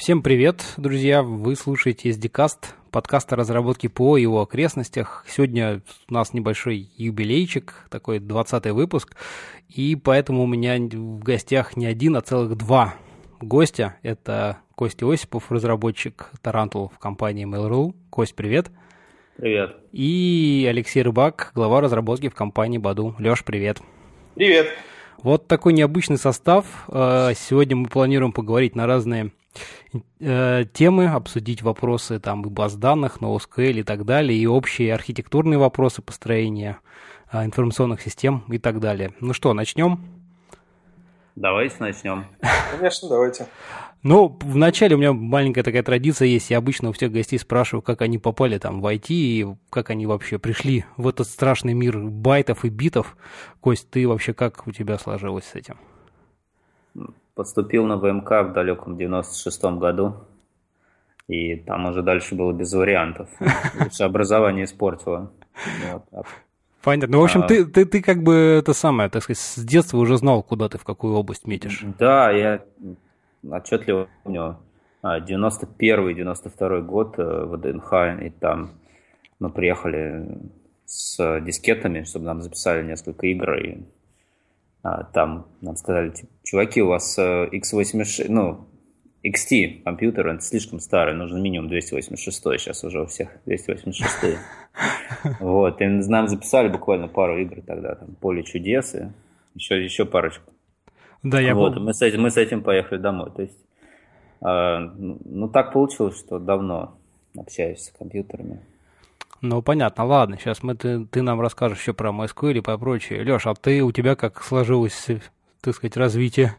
Всем привет, друзья! Вы слушаете SDCast, подкаст о разработке ПО и его окрестностях. Сегодня у нас небольшой юбилейчик, такой 20-й выпуск, и поэтому у меня в гостях не один, а целых два гостя. Это Костя Осипов, разработчик Tarantul в компании Mail.ru. Кость, привет! Привет! И Алексей Рыбак, глава разработки в компании Баду. Леш, привет! Привет! Вот такой необычный состав. Сегодня мы планируем поговорить на разные темы, обсудить вопросы там и баз данных, NoSQL и так далее, и общие архитектурные вопросы построения информационных систем и так далее. Ну что, начнем? Давайте начнем. Конечно, давайте. Ну, вначале у меня маленькая такая традиция есть. Я обычно у всех гостей спрашиваю, как они попали там в IT и как они вообще пришли в этот страшный мир байтов и битов. Кость, ты вообще как у тебя сложилось с этим? Поступил на ВМК в далеком 96-м году, и там уже дальше было без вариантов. Лучше образование испортило. Вот. Понятно. Ну, в общем, ты как бы это самое, так сказать, с детства уже знал, куда ты, в какую область метишь. Да, я отчетливо помню 91-92 год в ДНХ, и там мы приехали с дискетами, чтобы нам записали несколько игр, и там нам сказали, чуваки, у вас x86, XT компьютер, он слишком старый, нужен минимум 286, сейчас уже у всех 286. Вот, и нам записали буквально пару игр тогда, там, Поле чудес и еще парочку. Да, я вот, мы с этим поехали домой. То есть, так получилось, что давно общаюсь с компьютерами. Ну, понятно, ладно, сейчас ты нам расскажешь еще про MySQL и про прочее. Леш, а у тебя как сложилось, так сказать, развитие?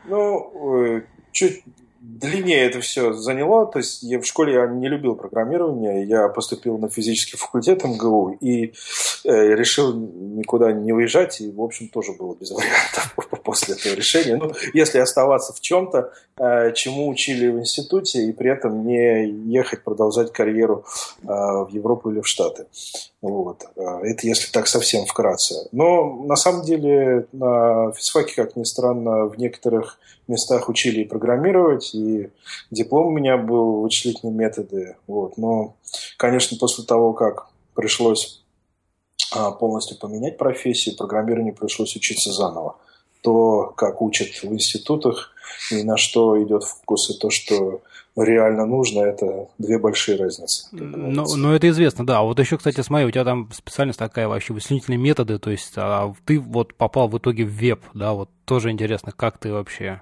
Чуть длиннее это все заняло. То есть в школе я не любил программирование. Я поступил на физический факультет МГУ и решил никуда не уезжать. И, в общем, тоже было без вариантов после этого решения. Если оставаться в чем-то, чему учили в институте, и при этом не ехать продолжать карьеру в Европу или в Штаты. Вот. Это если так совсем вкратце. Но на самом деле на физфаке, как ни странно, в некоторых местах учили и программировать, и диплом у меня был вычислительные методы. Вот. Но, конечно, после того, как пришлось полностью поменять профессию, программированию пришлось учиться заново. То, как учат в институтах, и на что идет фокус, и то, что реально нужно, это две большие разницы. Ну, это известно, да. Вот еще, кстати, смотри, у тебя там специальность такая вообще, вычислительные методы, то есть ты вот попал в итоге в веб, да, вот тоже интересно, как ты вообще...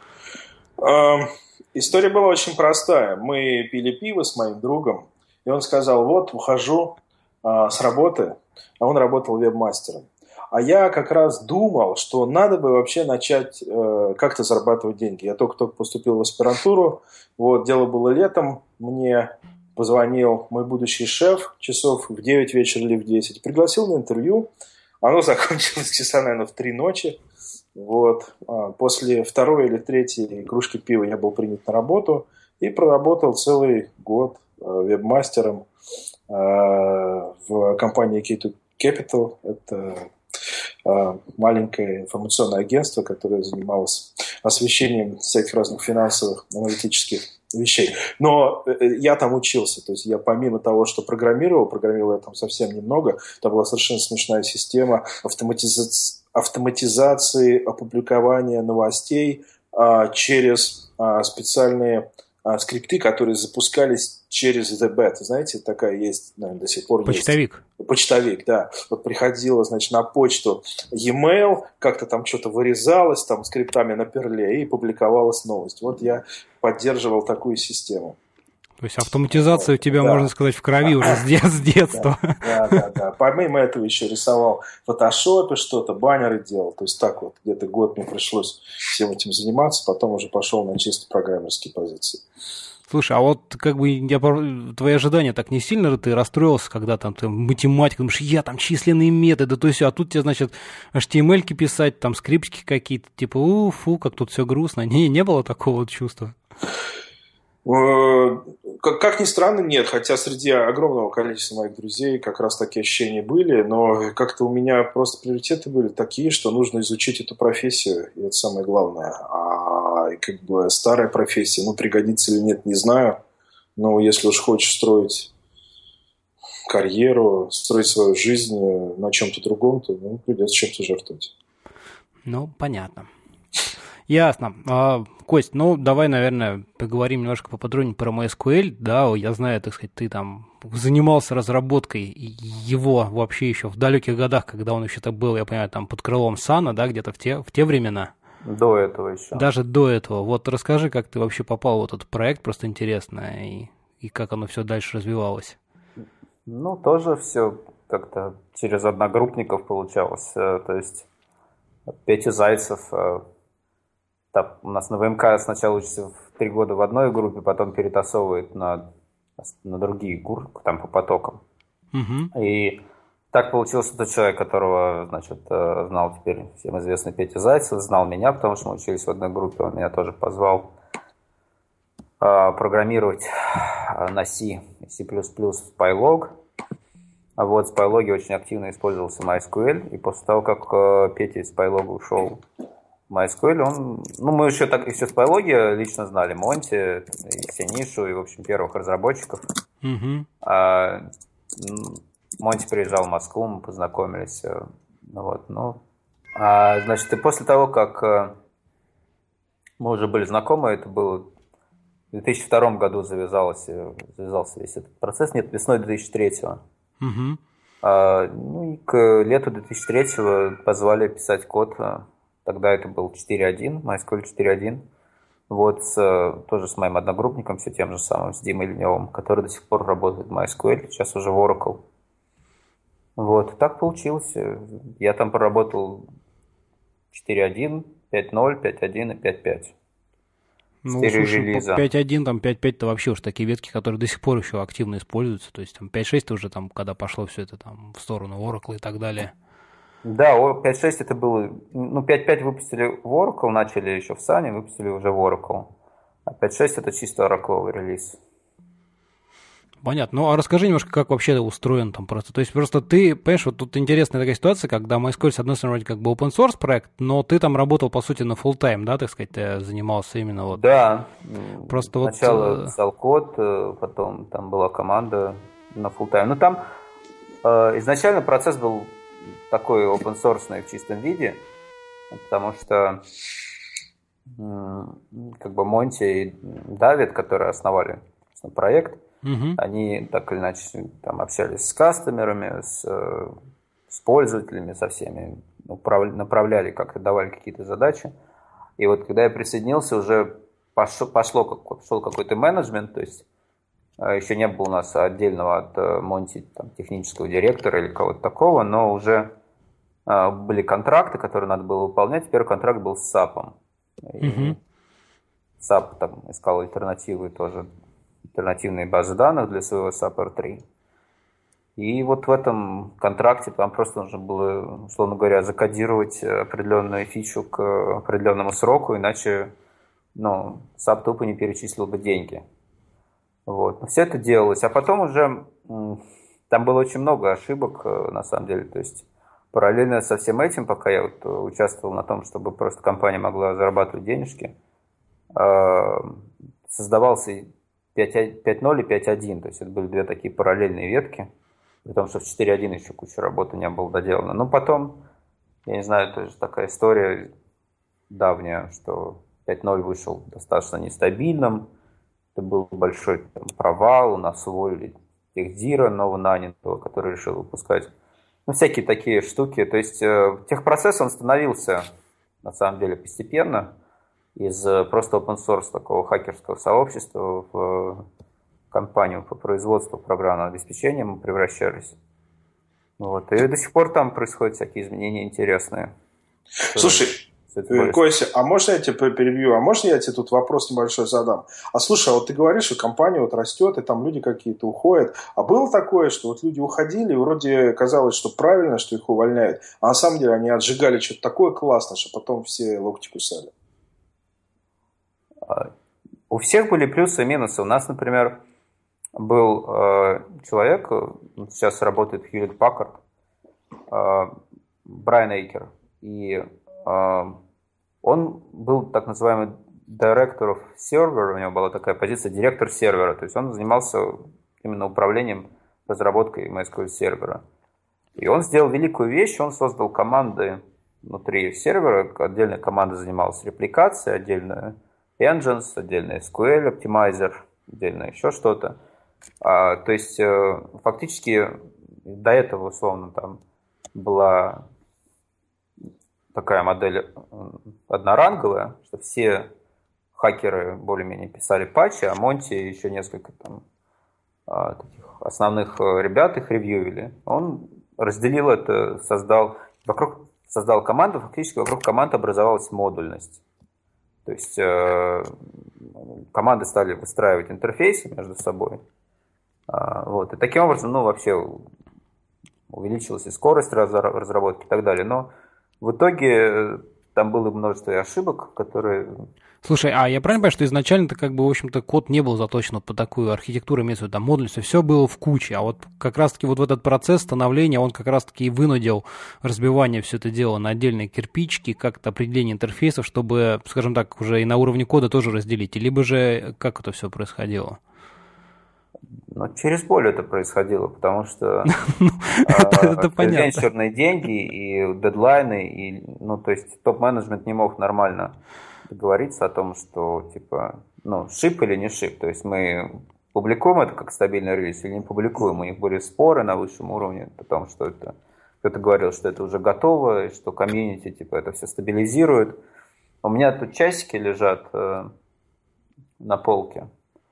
История была очень простая. Мы пили пиво с моим другом, и он сказал, вот, ухожу с работы, а он работал веб-мастером. А я как раз думал, что надо бы вообще начать как-то зарабатывать деньги. Я только-только поступил в аспирантуру, вот, дело было летом, мне позвонил мой будущий шеф часов в 9 вечера или в 10, пригласил на интервью, оно закончилось часа, наверное, в 3 ночи. Вот. После второй или третьей кружки пива я был принят на работу и проработал целый год веб-мастером в компании K2 Capital. Это маленькое информационное агентство, которое занималось освещением всяких разных финансовых, аналитических вещей. Но я там учился, то есть я помимо того, что программировал я там совсем немного, там была совершенно смешная система автоматизации опубликования новостей через специальные скрипты, которые запускались через TheBet. Знаете, такая есть, наверное, до сих пор Почтовик. Есть. Почтовик, да. Вот приходила, значит, на почту e-mail, как-то там что-то вырезалось, там скриптами на перле, и публиковалась новость. Вот я поддерживал такую систему. То есть автоматизация у тебя, можно сказать, в крови уже с детства. Да. Помимо этого еще рисовал в фотошопе что-то, баннеры делал. То есть так вот, где-то год мне пришлось всем этим заниматься, потом уже пошел на чисто программерские позиции. Слушай, а вот как бы твои ожидания так не сильно ты расстроился, когда там ты математик, думаешь, я там численные методы, то есть, а тут тебе, значит, HTML-ки писать, там скриптики какие-то, типа, как тут все грустно. Не было такого вот чувства? Как ни странно, нет, хотя среди огромного количества моих друзей как раз такие ощущения были, но как-то у меня просто приоритеты были такие, что нужно изучить эту профессию, и это самое главное. и как бы старая профессия, ну, пригодится или нет, не знаю. Но если уж хочешь строить карьеру, строить свою жизнь на чем-то другом, то придется чем-то жертвовать. Ну, понятно. Ясно. Кость, давай, наверное, поговорим немножко поподробнее про MySQL. Да, я знаю, так сказать, ты там занимался разработкой его вообще еще в далеких годах, когда он еще так был, я понимаю, там под крылом Сана, да, где-то в те времена. До этого еще. Даже до этого. Вот расскажи, как ты вообще попал в этот проект, просто интересно, и как оно все дальше развивалось. Тоже все как-то через одногруппников получалось. То есть Петя Зайцев, там, у нас на ВМК сначала учится в 3 года в одной группе, потом перетасовывает на другие группы, там по потокам. Угу. И так получился тот человек, которого, значит, знал теперь всем известный Петя Зайцев, знал меня, потому что мы учились в одной группе, он меня тоже позвал программировать на C, C++ в PyLog. А вот в PyLog очень активно использовался MySQL, и после того, как Петя из PyLog ушел в MySQL, мы еще с PyLog лично знали Монти, и Синишу, и, в общем, первых разработчиков. Угу. Монти приезжал в Москву, мы познакомились. Значит, и после того, как мы уже были знакомы, это было в 2002 году завязался весь этот процесс, нет, весной 2003. Угу. И к лету 2003 позвали писать код. Тогда это был 4.1, MySQL 4.1. Тоже с моим одногруппником, все тем же самым, с Димой Леневым, который до сих пор работает в MySQL, сейчас уже в Oracle. Так получилось. Я там проработал 4.1, 5.0, 5.1 и 5.5. 4 релиза. 5.1, там 5.5 это вообще уж такие ветки, которые до сих пор еще активно используются. То есть там 5.6 уже там, когда пошло все это там в сторону Oracle и так далее. Да, 5.6 это было... 5.5 выпустили в Oracle, начали еще в Sun, выпустили уже в Oracle. А 5.6 это чисто Oracle релиз. Понятно. А расскажи немножко, как вообще устроен там просто. То есть просто ты, понимаешь, вот тут интересная такая ситуация, когда MySQL, с одной стороны, вроде как бы open source проект, но ты там работал, по сути, на full time, да, так сказать, ты занимался именно вот... Да. Просто сначала писал код, потом там была команда на full time. Там изначально процесс был такой open source в чистом виде, потому что как бы Монти и Давид, которые основали проект, они так или иначе там общались с кастомерами, с пользователями, со всеми, направляли как-то, давали какие-то задачи. И вот когда я присоединился, уже пошел какой-то менеджмент, то есть еще не было у нас отдельного от Монти там, технического директора или кого-то такого, но уже были контракты, которые надо было выполнять. Первый контракт был с SAP. И SAP там искал альтернативы тоже, альтернативные базы данных для своего SAP R3. И вот в этом контракте там просто нужно было, условно говоря, закодировать определенную фичу к определенному сроку, иначе SAP тупо не перечислил бы деньги. Но все это делалось. А потом уже там было очень много ошибок, на самом деле. То есть параллельно со всем этим, пока я участвовал на том, чтобы просто компания могла зарабатывать денежки, создавался 5.0 и 5.1, то есть это были две такие параллельные ветки, при том, что в 4.1 еще куча работы не было доделано. Но потом, я не знаю, это же такая история давняя, что 5.0 вышел достаточно нестабильным, это был большой провал, у нас уволили техдира новонанятого, который решил выпускать. Всякие такие штуки. То есть техпроцесс, он становился, на самом деле, постепенно из просто open source такого хакерского сообщества в компанию по производству программного обеспечения мы превращались. И до сих пор там происходят всякие изменения интересные. Слушай, Костя, а можно я тебя перебью? А можно я тебе тут вопрос небольшой задам? А слушай, а вот ты говоришь, что компания растет, и там люди какие-то уходят. А было такое, что вот люди уходили, и вроде казалось, что правильно, что их увольняют, а на самом деле они отжигали что-то такое классное, что потом все локти кусали? У всех были плюсы и минусы. У нас, например, был человек, сейчас работает в Hewlett Packard, Брайан Эйкер, и он был так называемый Director of Server, у него была такая позиция, директор сервера, то есть он занимался именно управлением разработкой MySQL сервера. И он сделал великую вещь, он создал команды внутри сервера, отдельная команда занималась репликацией, отдельно Engines, отдельно SQL Optimizer, отдельно еще что-то. То есть фактически до этого, условно, там была такая модель одноранговая, что все хакеры более-менее писали патчи, а Монти еще несколько там таких основных ребят их ревьювили. Он разделил это, создал команду, фактически вокруг команды образовалась модульность. То есть команды стали выстраивать интерфейсы между собой. Вот. И таким образом, вообще увеличилась и скорость разработки и так далее. Но в итоге там было множество ошибок, которые... Слушай, а я правильно понимаю, что изначально-то в общем-то, код не был заточен под такую архитектуру, имеется в виду, там, модульность, все было в куче, а вот как раз-таки вот в этот процесс становления, он как раз-таки и вынудил разбивание все это дело на отдельные кирпичики, как-то определение интерфейсов, чтобы, скажем так, уже и на уровне кода тоже разделить, либо же как это все происходило? Через боль это происходило, потому что венчурные деньги и дедлайны, и, то есть топ-менеджмент не мог нормально договориться о том, что шип или не шип. То есть мы публикуем это как стабильный релиз или не публикуем. У них были споры на высшем уровне о том, что это кто-то говорил, что это уже готово, и что комьюнити это все стабилизирует. У меня тут часики лежат на полке,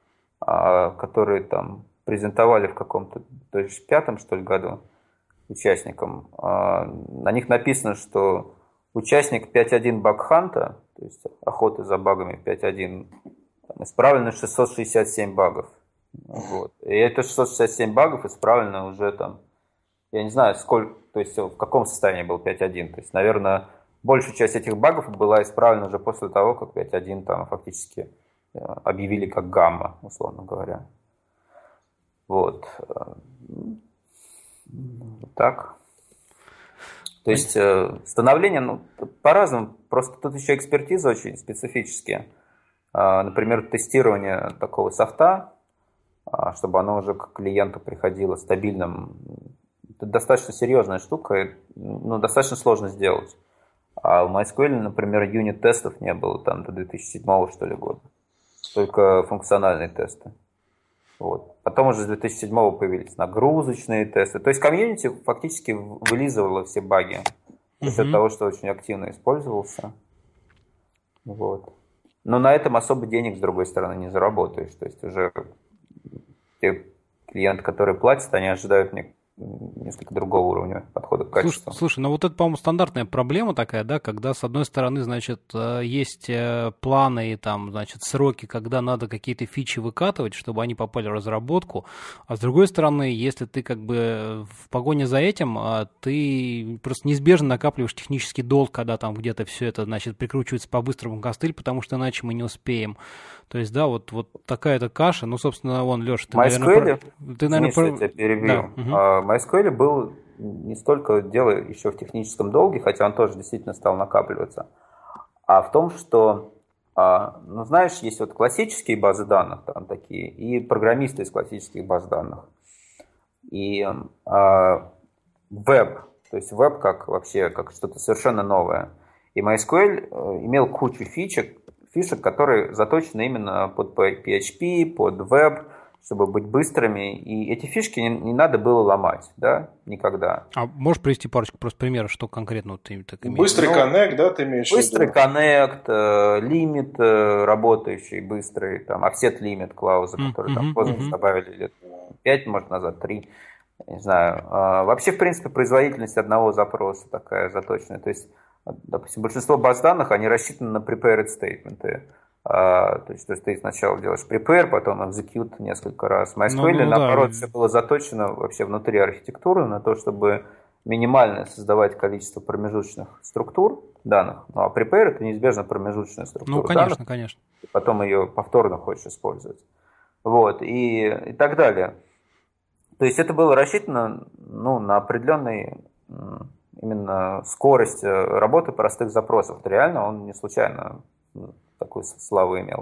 которые там презентовали в каком-то 2005 что ли, году участникам. На них написано, что участник 5.1 багханта, то есть охоты за багами 5.1, исправлено 667 багов. Вот. И это 667 багов исправлено уже там, я не знаю, сколько, то есть в каком состоянии был 5.1. То есть, наверное, большая часть этих багов была исправлена уже после того, как 5.1 там фактически объявили как гамма, условно говоря. Вот. Так. То есть становление, по-разному. Просто тут еще экспертиза очень специфическая. Например, тестирование такого софта, чтобы оно уже к клиенту приходило стабильным. Это достаточно серьезная штука, достаточно сложно сделать. А в MySQL, например, юнит-тестов не было там до 2007 что ли года. Только функциональные тесты. Вот. Потом уже с 2007 появились нагрузочные тесты. То есть комьюнити фактически вылизывало все баги за счет того, что очень активно использовался. Вот. Но на этом особо денег, с другой стороны, не заработаешь. То есть уже те клиенты, которые платят, они ожидают несколько другого уровня подхода к качеству. Слушай, вот это, по-моему, стандартная проблема такая, да, когда, с одной стороны, значит, есть планы и там, значит, сроки, когда надо какие-то фичи выкатывать, чтобы они попали в разработку, а с другой стороны, если ты в погоне за этим, ты просто неизбежно накапливаешь технический долг, когда там где-то все это, значит, прикручивается по-быстрому костыль, потому что иначе мы не успеем. То есть, да, вот такая-то каша. Собственно, Леша, ты, наверное... я тебя перебью. Да. MySQL был не столько дело еще в техническом долге, хотя он тоже действительно стал накапливаться, а в том, что, знаешь, есть вот классические базы данных там такие, и программисты из классических баз данных. И веб, то есть веб как что-то совершенно новое. И MySQL имел кучу фишек, которые заточены именно под PHP, под веб, чтобы быть быстрыми. И эти фишки не надо было ломать, да, никогда. А можешь привести парочку просто примеров, что конкретно ты так имеешь? Быстрый коннект, да, ты имеешь в виду? Быстрый коннект, лимит работающий, быстрый, там, offset лимит клауза, который там поздно добавили лет 5, может, назад 3, не знаю. Вообще, в принципе, производительность одного запроса такая заточенная. То есть, допустим, большинство баз данных, они рассчитаны на prepared statement. То есть ты сначала делаешь prepare, потом execute несколько раз. MySQL, наоборот, все было заточено вообще внутри архитектуры на то, чтобы минимально создавать количество промежуточных структур данных. Ну, а prepare — это неизбежно промежуточная структура данных. Конечно. И потом ее повторно хочешь использовать. Вот, и так далее. То есть это было рассчитано на определенный именно скорость работы простых запросов. Это реально он не случайно такую славу имел.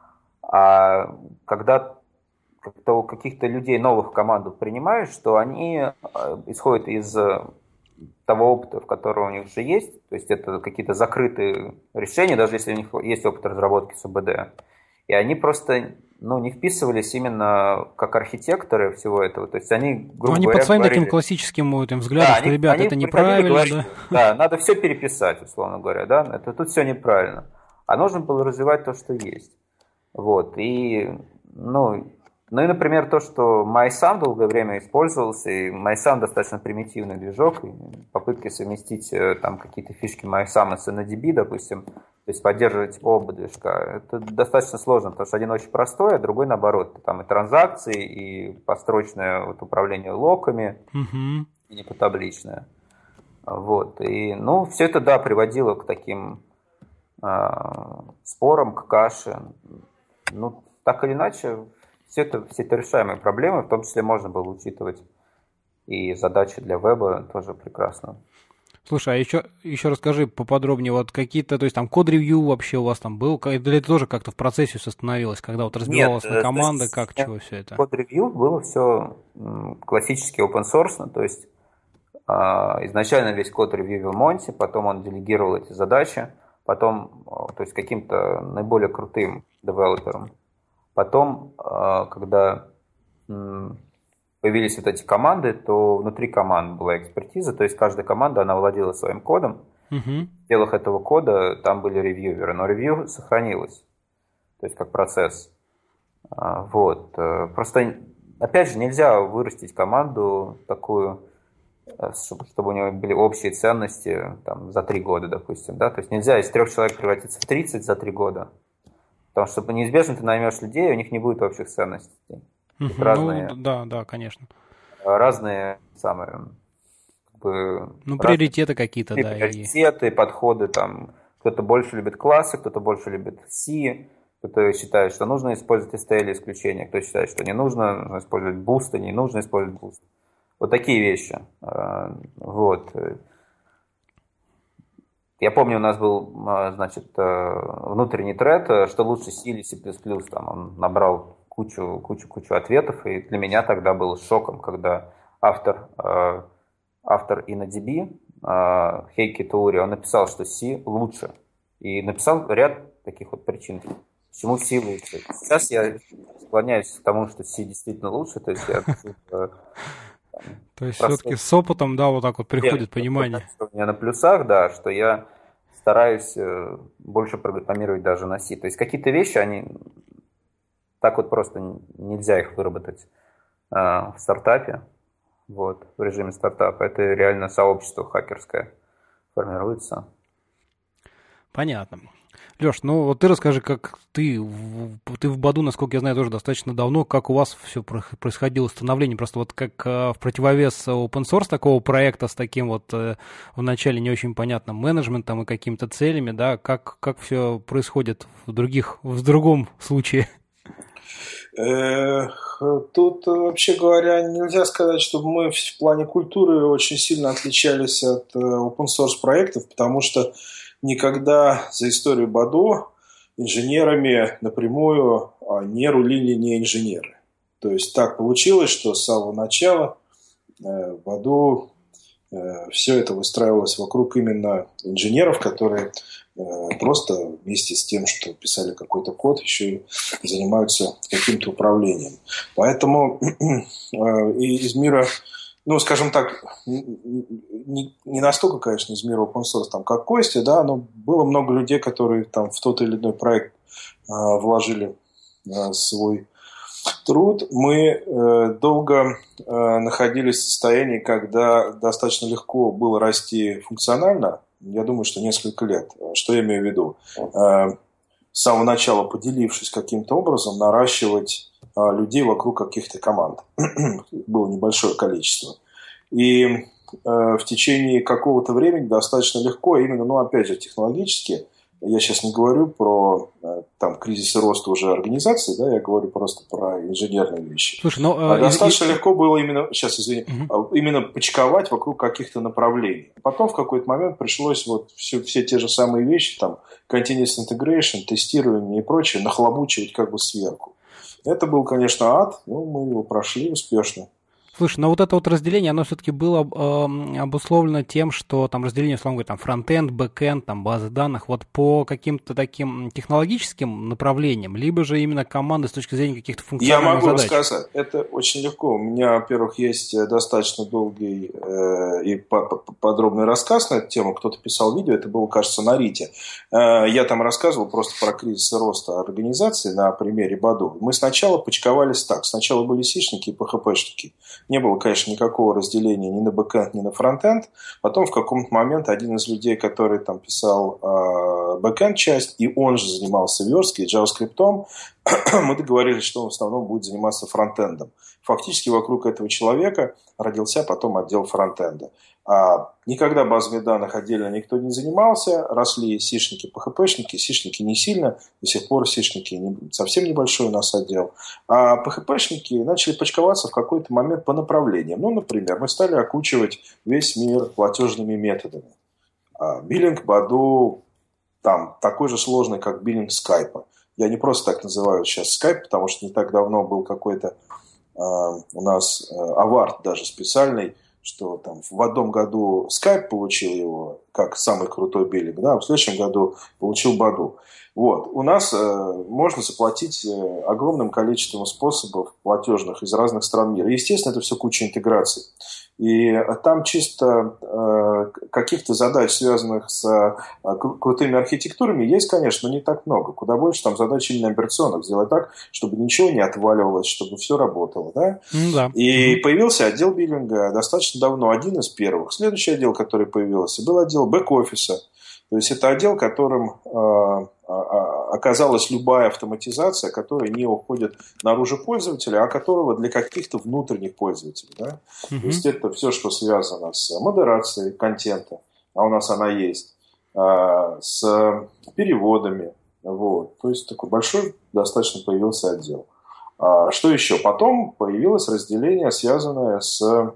А когда каких-то людей новых в команду принимаешь, что они исходят из того опыта, который у них уже есть, то есть это какие-то закрытые решения, даже если у них есть опыт разработки СУБД, и они просто не вписывались именно как архитекторы всего этого, то есть они, грубо они говоря, под своим говорили, таким классическим этим взглядом, да, что, ребята, это неправильно, говорили, да, надо все переписать, условно говоря, да, тут все неправильно, а нужно было развивать то, что есть, вот, и, и, например, то, что MySam долгое время использовался, и MySam достаточно примитивный движок, и попытки совместить там какие-то фишки MySam с NDB, допустим, то есть поддерживать оба движка, это достаточно сложно, потому что один очень простой, а другой наоборот. Там и транзакции, и построчное управление локами, и не потабличное. Вот. И, все это, да, приводило к таким спорам, к каше. Так или иначе, все это решаемые проблемы, в том числе можно было учитывать и задачи для веба тоже прекрасно. Слушай, а еще расскажи поподробнее, вот какие-то, то есть там код-ревью вообще у вас там был, или это тоже как-то в процессе все становилось, когда вот разбивалось на команды, чего все это? Код-ревью было все классически open source, то есть изначально весь код ревьювил Монти, потом он делегировал эти задачи, потом, то есть каким-то наиболее крутым девелоперам. Потом, когда появились вот эти команды, то внутри команд была экспертиза, то есть каждая команда, она владела своим кодом. В пределах этого кода там были ревьюверы, но ревью сохранилось, то есть как процесс. Вот. Просто, опять же, нельзя вырастить команду такую, чтобы у нее были общие ценности там, за 3 года, допустим. Да? То есть нельзя из 3 человек превратиться в 30 за 3 года. Потому что неизбежно ты наймешь людей, у них не будет общих ценностей. Разные, да, конечно. Разные самые... приоритеты какие-то, да. Приоритеты, подходы, там, кто-то больше любит классы, кто-то больше любит C, кто-то считает, что нужно использовать STL исключения, кто считает, что не нужно использовать бусты, не нужно использовать буст. Вот такие вещи. Вот. Я помню, у нас был, значит, внутренний тред, что лучше C или C++, там он набрал кучу ответов, и для меня тогда было шоком, когда автор InnoDB, Хейки Таури, он написал, что C лучше, и написал ряд таких вот причин, почему C лучше. Сейчас я склоняюсь к тому, что C действительно лучше, то есть я... То есть все-таки с опытом, да, вот так вот приходит понимание. У меня на плюсах, да, что я стараюсь больше программировать даже на C. То есть какие-то вещи, они так вот просто нельзя их выработать в стартапе, вот, в режиме стартапа. Это реально сообщество хакерское формируется. Понятно. Леш, вот ты расскажи, как ты в Баду, насколько я знаю, тоже достаточно давно, как у вас все происходило становление, просто вот как в противовес open source такого проекта с таким вот вначале не очень понятным менеджментом и какими-то целями, да, как все происходит в другом случае? Тут, вообще говоря, нельзя сказать, чтобы мы в плане культуры очень сильно отличались от open source проектов, потому что никогда за историю Баду инженерами напрямую не рулили не инженеры. То есть так получилось, что с самого начала в Баду все это выстраивалось вокруг именно инженеров, которые просто вместе с тем, что писали какой-то код, еще и занимаются каким-то управлением. Поэтому из мира, скажем так, не настолько, конечно, из мира open source, там, как Костя, да, но было много людей, которые там в тот или иной проект вложили свой труд. Мы долго находились в состоянии, когда достаточно легко было расти функционально. Я думаю, что несколько лет. Что я имею в виду? С самого начала, поделившись каким-то образом, наращивать людей вокруг каких-то команд. Было небольшое количество. И в течение какого-то времени достаточно легко, именно, опять же, технологически, Я сейчас не говорю про там кризисы роста уже организации, да, я говорю просто про инженерные вещи. Слушай, но, достаточно легко было именно, сейчас извини, именно почковать вокруг каких-то направлений. Потом в какой-то момент пришлось вот все те же самые вещи, там, continuous integration, тестирование и прочее, нахлобучивать как бы сверху. Это был, конечно, ад, но мы его прошли успешно. Слушай, но вот это вот разделение, оно все-таки было обусловлено тем, что там разделение, условно говоря, там фронтенд, бэкенд, там базы данных, вот по каким-то таким технологическим направлениям, либо же именно команды с точки зрения каких-то функциональных задач? Я могу рассказать. Это очень легко. У меня, во-первых, есть достаточно долгий и подробный рассказ на эту тему. Кто-то писал видео, это было, кажется, на Рите. Я там рассказывал просто про кризисы роста организации на примере Баду. Мы сначала почковались так. Сначала были сишники и ПХПшники. Не было, конечно, никакого разделения ни на бэкэнд, ни на фронтенд. Потом в каком-то момент один из людей, который там писал бэкэнд-часть, и он же занимался версткой и JavaScript, мы договорились, что он в основном будет заниматься фронтендом. Фактически вокруг этого человека родился потом отдел фронтенда. Никогда базами данных отдельно никто не занимался. Росли сишники, ПХПшники. Сишники не сильно. До сих пор сишники совсем небольшой у нас отдел. А ПХПшники начали почковаться в какой-то момент по направлениям. Ну, например, мы стали окучивать весь мир платежными методами. Биллинг Баду там такой же сложный, как биллинг скайпа. Я не просто так называю сейчас скайп, потому что не так давно был какой-то у нас авард даже специальный, что там в одном году Skype получил его как самый крутой биллинг, да, а в следующем году получил Баду. Вот. У нас можно заплатить огромным количеством способов платежных из разных стран мира. Естественно, это все куча интеграций. И там чисто каких-то задач, связанных с крутыми архитектурами, есть, конечно, но не так много. Куда больше там задач именно операционных. Сделать так, чтобы ничего не отваливалось, чтобы все работало. Да? Да. И появился отдел биллинга достаточно давно, один из первых. Следующий отдел, который появился, был отдел бэк-офиса. То есть это отдел, которым оказалась любая автоматизация, которая не уходит наружу пользователя, а которого для каких-то внутренних пользователей. Да? То есть это все, что связано с модерацией контента, а у нас она есть, с переводами. Вот. То есть такой большой достаточно появился отдел. Что еще? Потом появилось разделение, связанное с...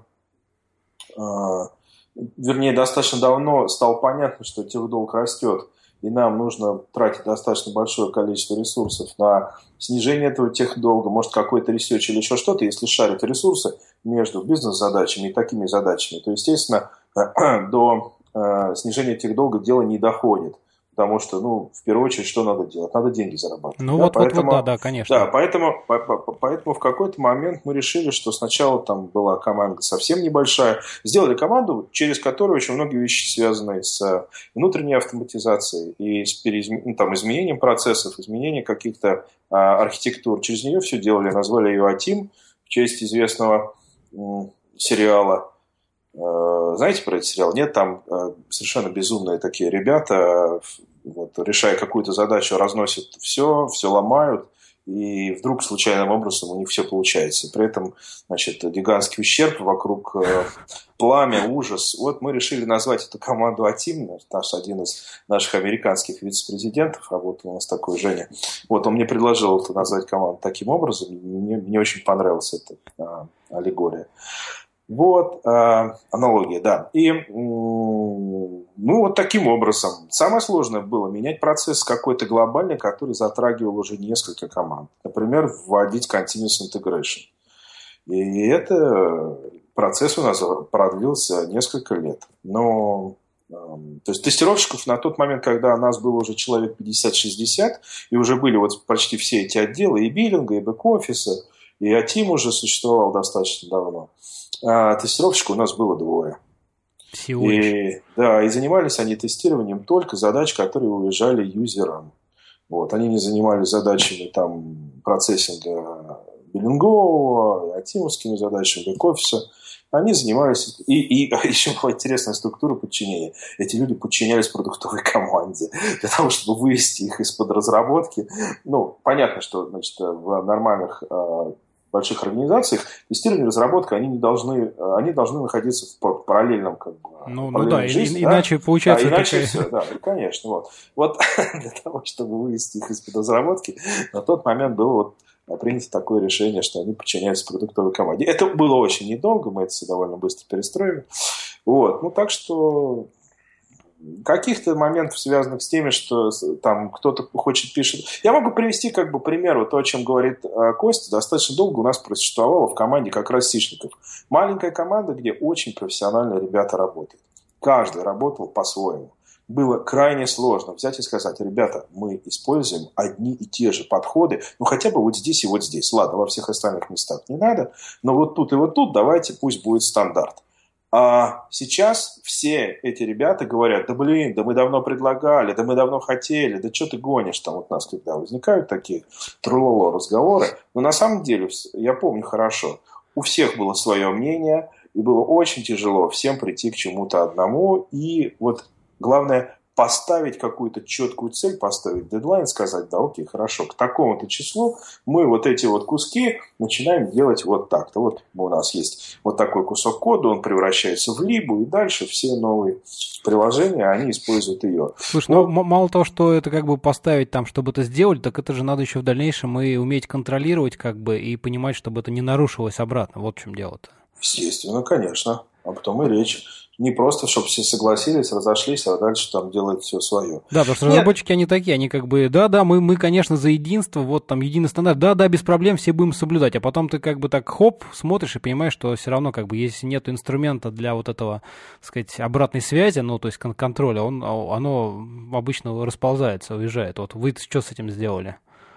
Вернее, достаточно давно стало понятно, что техдолг растет, и нам нужно тратить достаточно большое количество ресурсов на снижение этого техдолга, может, какой-то ресерч или еще что-то, если шарить ресурсы между бизнес-задачами и такими задачами, то, естественно, до снижения техдолга дело не доходит. Потому что, в первую очередь, что надо делать? Надо деньги зарабатывать. Да, конечно. Да, поэтому в какой-то момент мы решили, что сначала там была команда совсем небольшая. Сделали команду, через которую очень многие вещи связаны с внутренней автоматизацией и с изменением процессов, изменением каких-то архитектур. Через нее все делали, назвали ее A-Team в честь известного сериала. Знаете про этот сериал? Нет, там совершенно безумные такие ребята, вот, решая какую-то задачу, разносят все ломают, и вдруг случайным образом у них все получается. При этом, гигантский ущерб вокруг, пламя, ужас. Вот мы решили назвать эту команду A-Team. Один из наших американских вице-президентов, работал у нас такой, Женя. Вот, он мне предложил назвать команду таким образом. Мне очень понравилась эта аллегория. Вот, аналогия, да. И, вот таким образом. Самое сложное было менять процесс какой-то глобальный, который затрагивал уже несколько команд. Например, вводить continuous integration. И это процесс у нас продлился несколько лет. Но, то есть тестировщиков на тот момент, когда у нас было уже человек 50-60, и уже были вот почти все эти отделы, и биллинга, и бэк-офиса, и A-Team уже существовал достаточно давно. А тестировщиков у нас было 2. Всего лишь. И занимались они тестированием только задач, которые уезжали юзерам. Вот. Они не занимались задачами процессинга биллингового, атимовскими задачами, бэк-офиса. Они занимались... И еще была интересная структура подчинения. Эти люди подчинялись продуктовой команде для того, чтобы вывести их из-под разработки. Понятно, что в нормальных больших организациях тестирование и разработка, они должны находиться в параллельном жизни, иначе получается иначе все, да, конечно. Вот для того, чтобы вывести их из разработки, на тот момент было принято такое решение, что они подчиняются продуктовой команде. Это было очень недолго, мы это все довольно быстро перестроили. Так что каких-то моментов, связанных с теми, что там кто-то пишет. Я могу привести пример, то, о чем говорит Костя. Достаточно долго у нас просуществовало в команде как раз сишников. Маленькая команда, где очень профессиональные ребята работают. Каждый работал по-своему. Было крайне сложно взять и сказать: ребята, мы используем одни и те же подходы, хотя бы вот здесь и вот здесь. Ладно, во всех остальных местах не надо, но вот тут и вот тут давайте, пусть будет стандарт. А сейчас все эти ребята говорят: да мы давно предлагали, да мы давно хотели, да что ты гонишь там. У нас когда возникают такие трололо разговоры. Но на самом деле, я помню хорошо, у всех было свое мнение, и было очень тяжело всем прийти к чему-то одному. И главное поставить какую-то четкую цель, поставить дедлайн, сказать: да, окей, хорошо, к такому-то числу мы эти куски начинаем делать вот так-то. У нас есть такой кусок кода, он превращается в либу, и дальше все новые приложения, они используют ее. Слушай, мало того, что это поставить там, чтобы это сделали, так это же надо еще в дальнейшем и уметь контролировать и понимать, чтобы это не нарушилось обратно. Вот в чем дело-то. Естественно, конечно. Об том и речь. Не просто, чтобы все согласились, разошлись, а дальше там делать все свое. Да, потому что разработчики, они такие, они да, мы, конечно, за единство, единый стандарт, да, без проблем, все будем соблюдать, а потом ты так хоп, смотришь и понимаешь, что все равно если нет инструмента для этого, так сказать, обратной связи, то есть контроля, оно обычно расползается, уезжает. Вы что с этим сделали?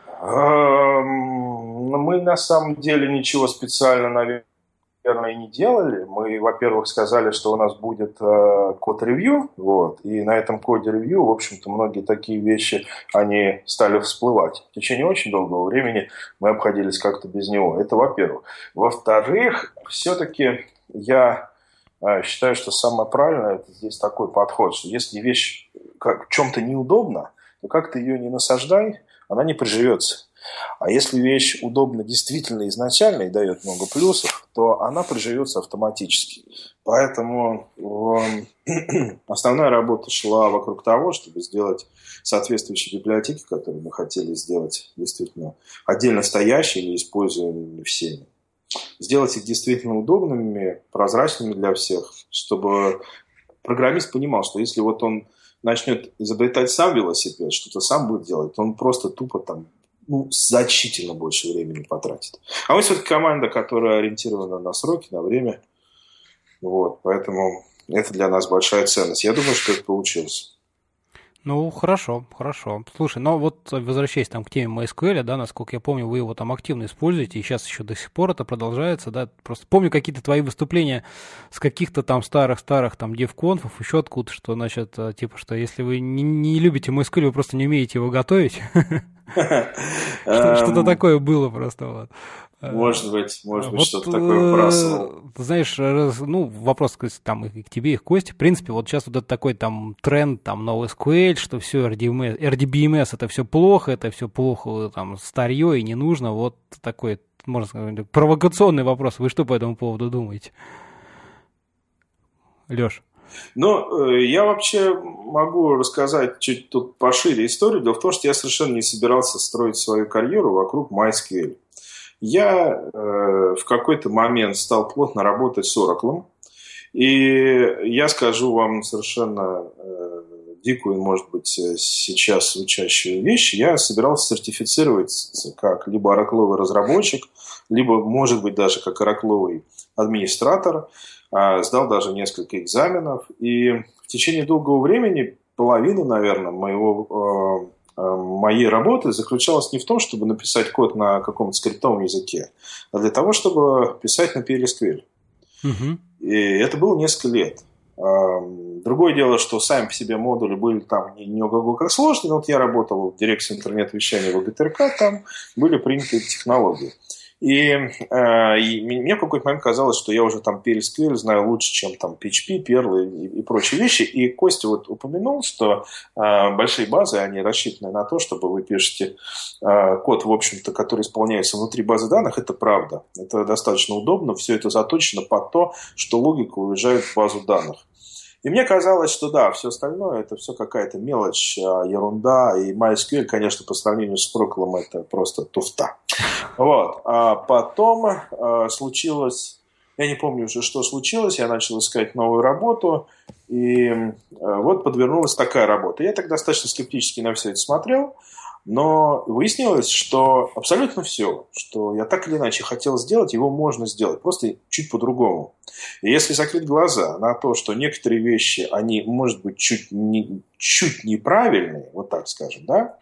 Мы на самом деле ничего специально, наверное, и не делали. Мы, во-первых, сказали, что у нас будет код-ревью, и на этом коде-ревью, в общем-то, многие такие вещи, они стали всплывать. В течение очень долгого времени мы обходились как-то без него. Это во-первых. Во-вторых, все-таки я считаю, что самое правильное, это здесь такой подход, что если вещь в чем-то неудобна, то как ты ее не насаждай, она не приживется. А если вещь удобна действительно изначально и дает много плюсов, то она приживется автоматически. Поэтому основная работа шла вокруг того, чтобы сделать соответствующие библиотеки, которые мы хотели сделать действительно отдельно стоящими и используемыми всеми. Сделать их действительно удобными, прозрачными для всех, чтобы программист понимал, что если он начнет изобретать сам велосипед, что-то сам будет делать, то он просто тупо значительно больше времени потратит. А мы все-таки команда, которая ориентирована на сроки, на время. Поэтому это для нас большая ценность. Я думаю, что это получилось. Хорошо. Слушай, возвращаясь к теме MySQL, да, насколько я помню, вы его там активно используете, и сейчас еще до сих пор это продолжается, да, просто помню какие-то твои выступления с каких-то там старых там девконфов, еще откуда, что, значит, что если вы не любите MySQL, вы просто не умеете его готовить. Что-то такое было просто. Может быть, что-то такое вбрасывал. Знаешь, вопрос к тебе и к Косте. В принципе, сейчас это такой тренд, NoSQL, что все RDBMS это все плохо, старье и не нужно. Такой, можно сказать, провокационный вопрос. Вы что по этому поводу думаете? Леш? Я вообще могу рассказать чуть тут пошире историю. Дело в том, что я совершенно не собирался строить свою карьеру вокруг MySQL. Я в какой-то момент стал плотно работать с Oracle, и я скажу вам совершенно дикую, может быть, сейчас звучащую вещь. Я собирался сертифицироваться как либо оракловый разработчик, либо, может быть, даже как оракловый администратор. Сдал даже несколько экзаменов, и в течение долгого времени половина, наверное, моей работы заключалась не в том, чтобы написать код на каком-то скриптовом языке, а для того, чтобы писать на PLSQL. Угу. И это было несколько лет. Другое дело, что сами по себе модули были там не ого-го как сложные, но я работал в дирекции интернет-вещания в ГТРК, там были приняты технологии. И мне в какой-то момент казалось, что я уже там PL/SQL знаю лучше, чем там PHP, Perl и прочие вещи. И Костя вот упомянул, что большие базы, они рассчитаны на то, чтобы вы пишете код, в общем-то, который исполняется внутри базы данных. Это правда. Это достаточно удобно. Все это заточено под то, что логика уезжает в базу данных. И мне казалось, что да, все остальное это все какая-то мелочь, ерунда. И MySQL, конечно, по сравнению с Oracle это просто туфта. Вот. А потом случилось, я не помню уже, что случилось, я начал искать новую работу, и вот подвернулась такая работа. Я так достаточно скептически на все это смотрел, но выяснилось, что абсолютно все, что я так или иначе хотел сделать, его можно сделать, просто чуть по-другому. И если закрыть глаза на то, что некоторые вещи, они, может быть, чуть неправильные, вот так скажем, да,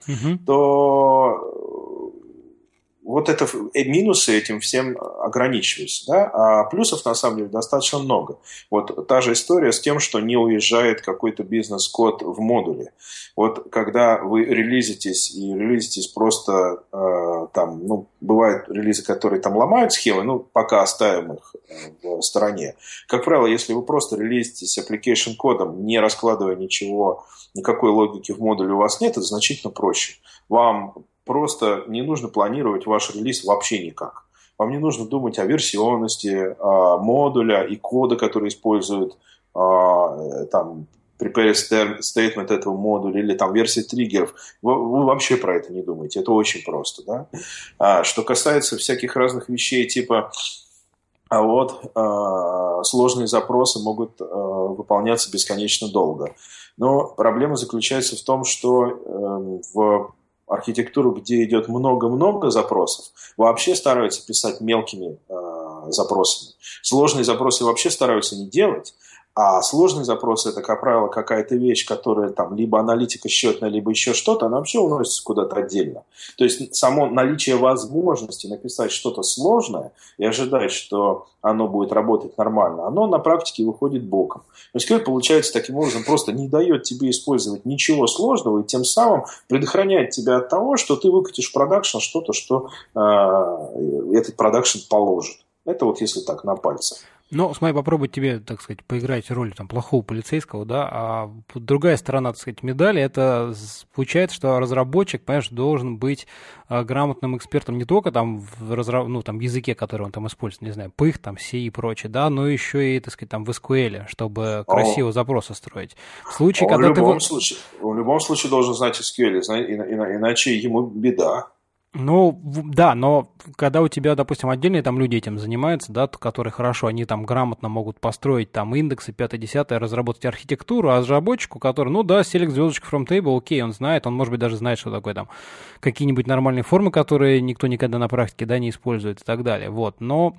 то вот это минусы этим всем ограничиваются, да, а плюсов на самом деле достаточно много. Вот та же история с тем, что не уезжает какой-то бизнес-код в модуле. Вот когда вы релизитесь просто там, ну, бывают релизы, которые там ломают схемы, ну, пока оставим их в стороне. Как правило, если вы просто релизитесь application кодом, не раскладывая ничего, никакой логики в модуле у вас нет, это значительно проще. Вам просто не нужно планировать ваш релиз вообще никак. Вам не нужно думать о версионности модуля и кода, который использует там prepare statement этого модуля или там версии триггеров. Вы вообще про это не думаете. Это очень просто. Да? Что касается всяких разных вещей типа сложные запросы могут выполняться бесконечно долго. Но проблема заключается в том, что в архитектуру, где идет много-много запросов, вообще стараются писать мелкими запросами. Сложные запросы вообще стараются не делать, а сложные запросы – это, как правило, какая-то вещь, которая там либо аналитика счетная, либо еще что-то, она вообще уносится куда-то отдельно. То есть само наличие возможности написать что-то сложное и ожидать, что оно будет работать нормально, оно на практике выходит боком. SQL, получается, таким образом просто не дает тебе использовать ничего сложного и тем самым предохраняет тебя от того, что ты выкатишь в продакшн что-то, что этот продакшн положит. Это вот если так, на пальцах. Ну, смотри, попробовать тебе, так сказать, поиграть роль там плохого полицейского, да, а другая сторона, так сказать, медали, это получается, что разработчик, понимаешь, должен быть грамотным экспертом не только там в там, языке, который он там использует, не знаю, Pych, там, C и прочее, да, но еще и, так сказать, там в SQL, чтобы красиво запросы строить. В случае, когда в любом случае должен знать SQL, иначе ему беда. Ну, да, но когда у тебя, допустим, отдельные там люди этим занимаются, да, которые хорошо, они там грамотно могут построить там индексы 5-10, разработать архитектуру, а разработчику, который, ну да, select звездочку from table, окей, он знает, он, может быть, даже знает, что такое там какие-нибудь нормальные формы, которые никто никогда на практике, да, не использует и так далее, вот, но...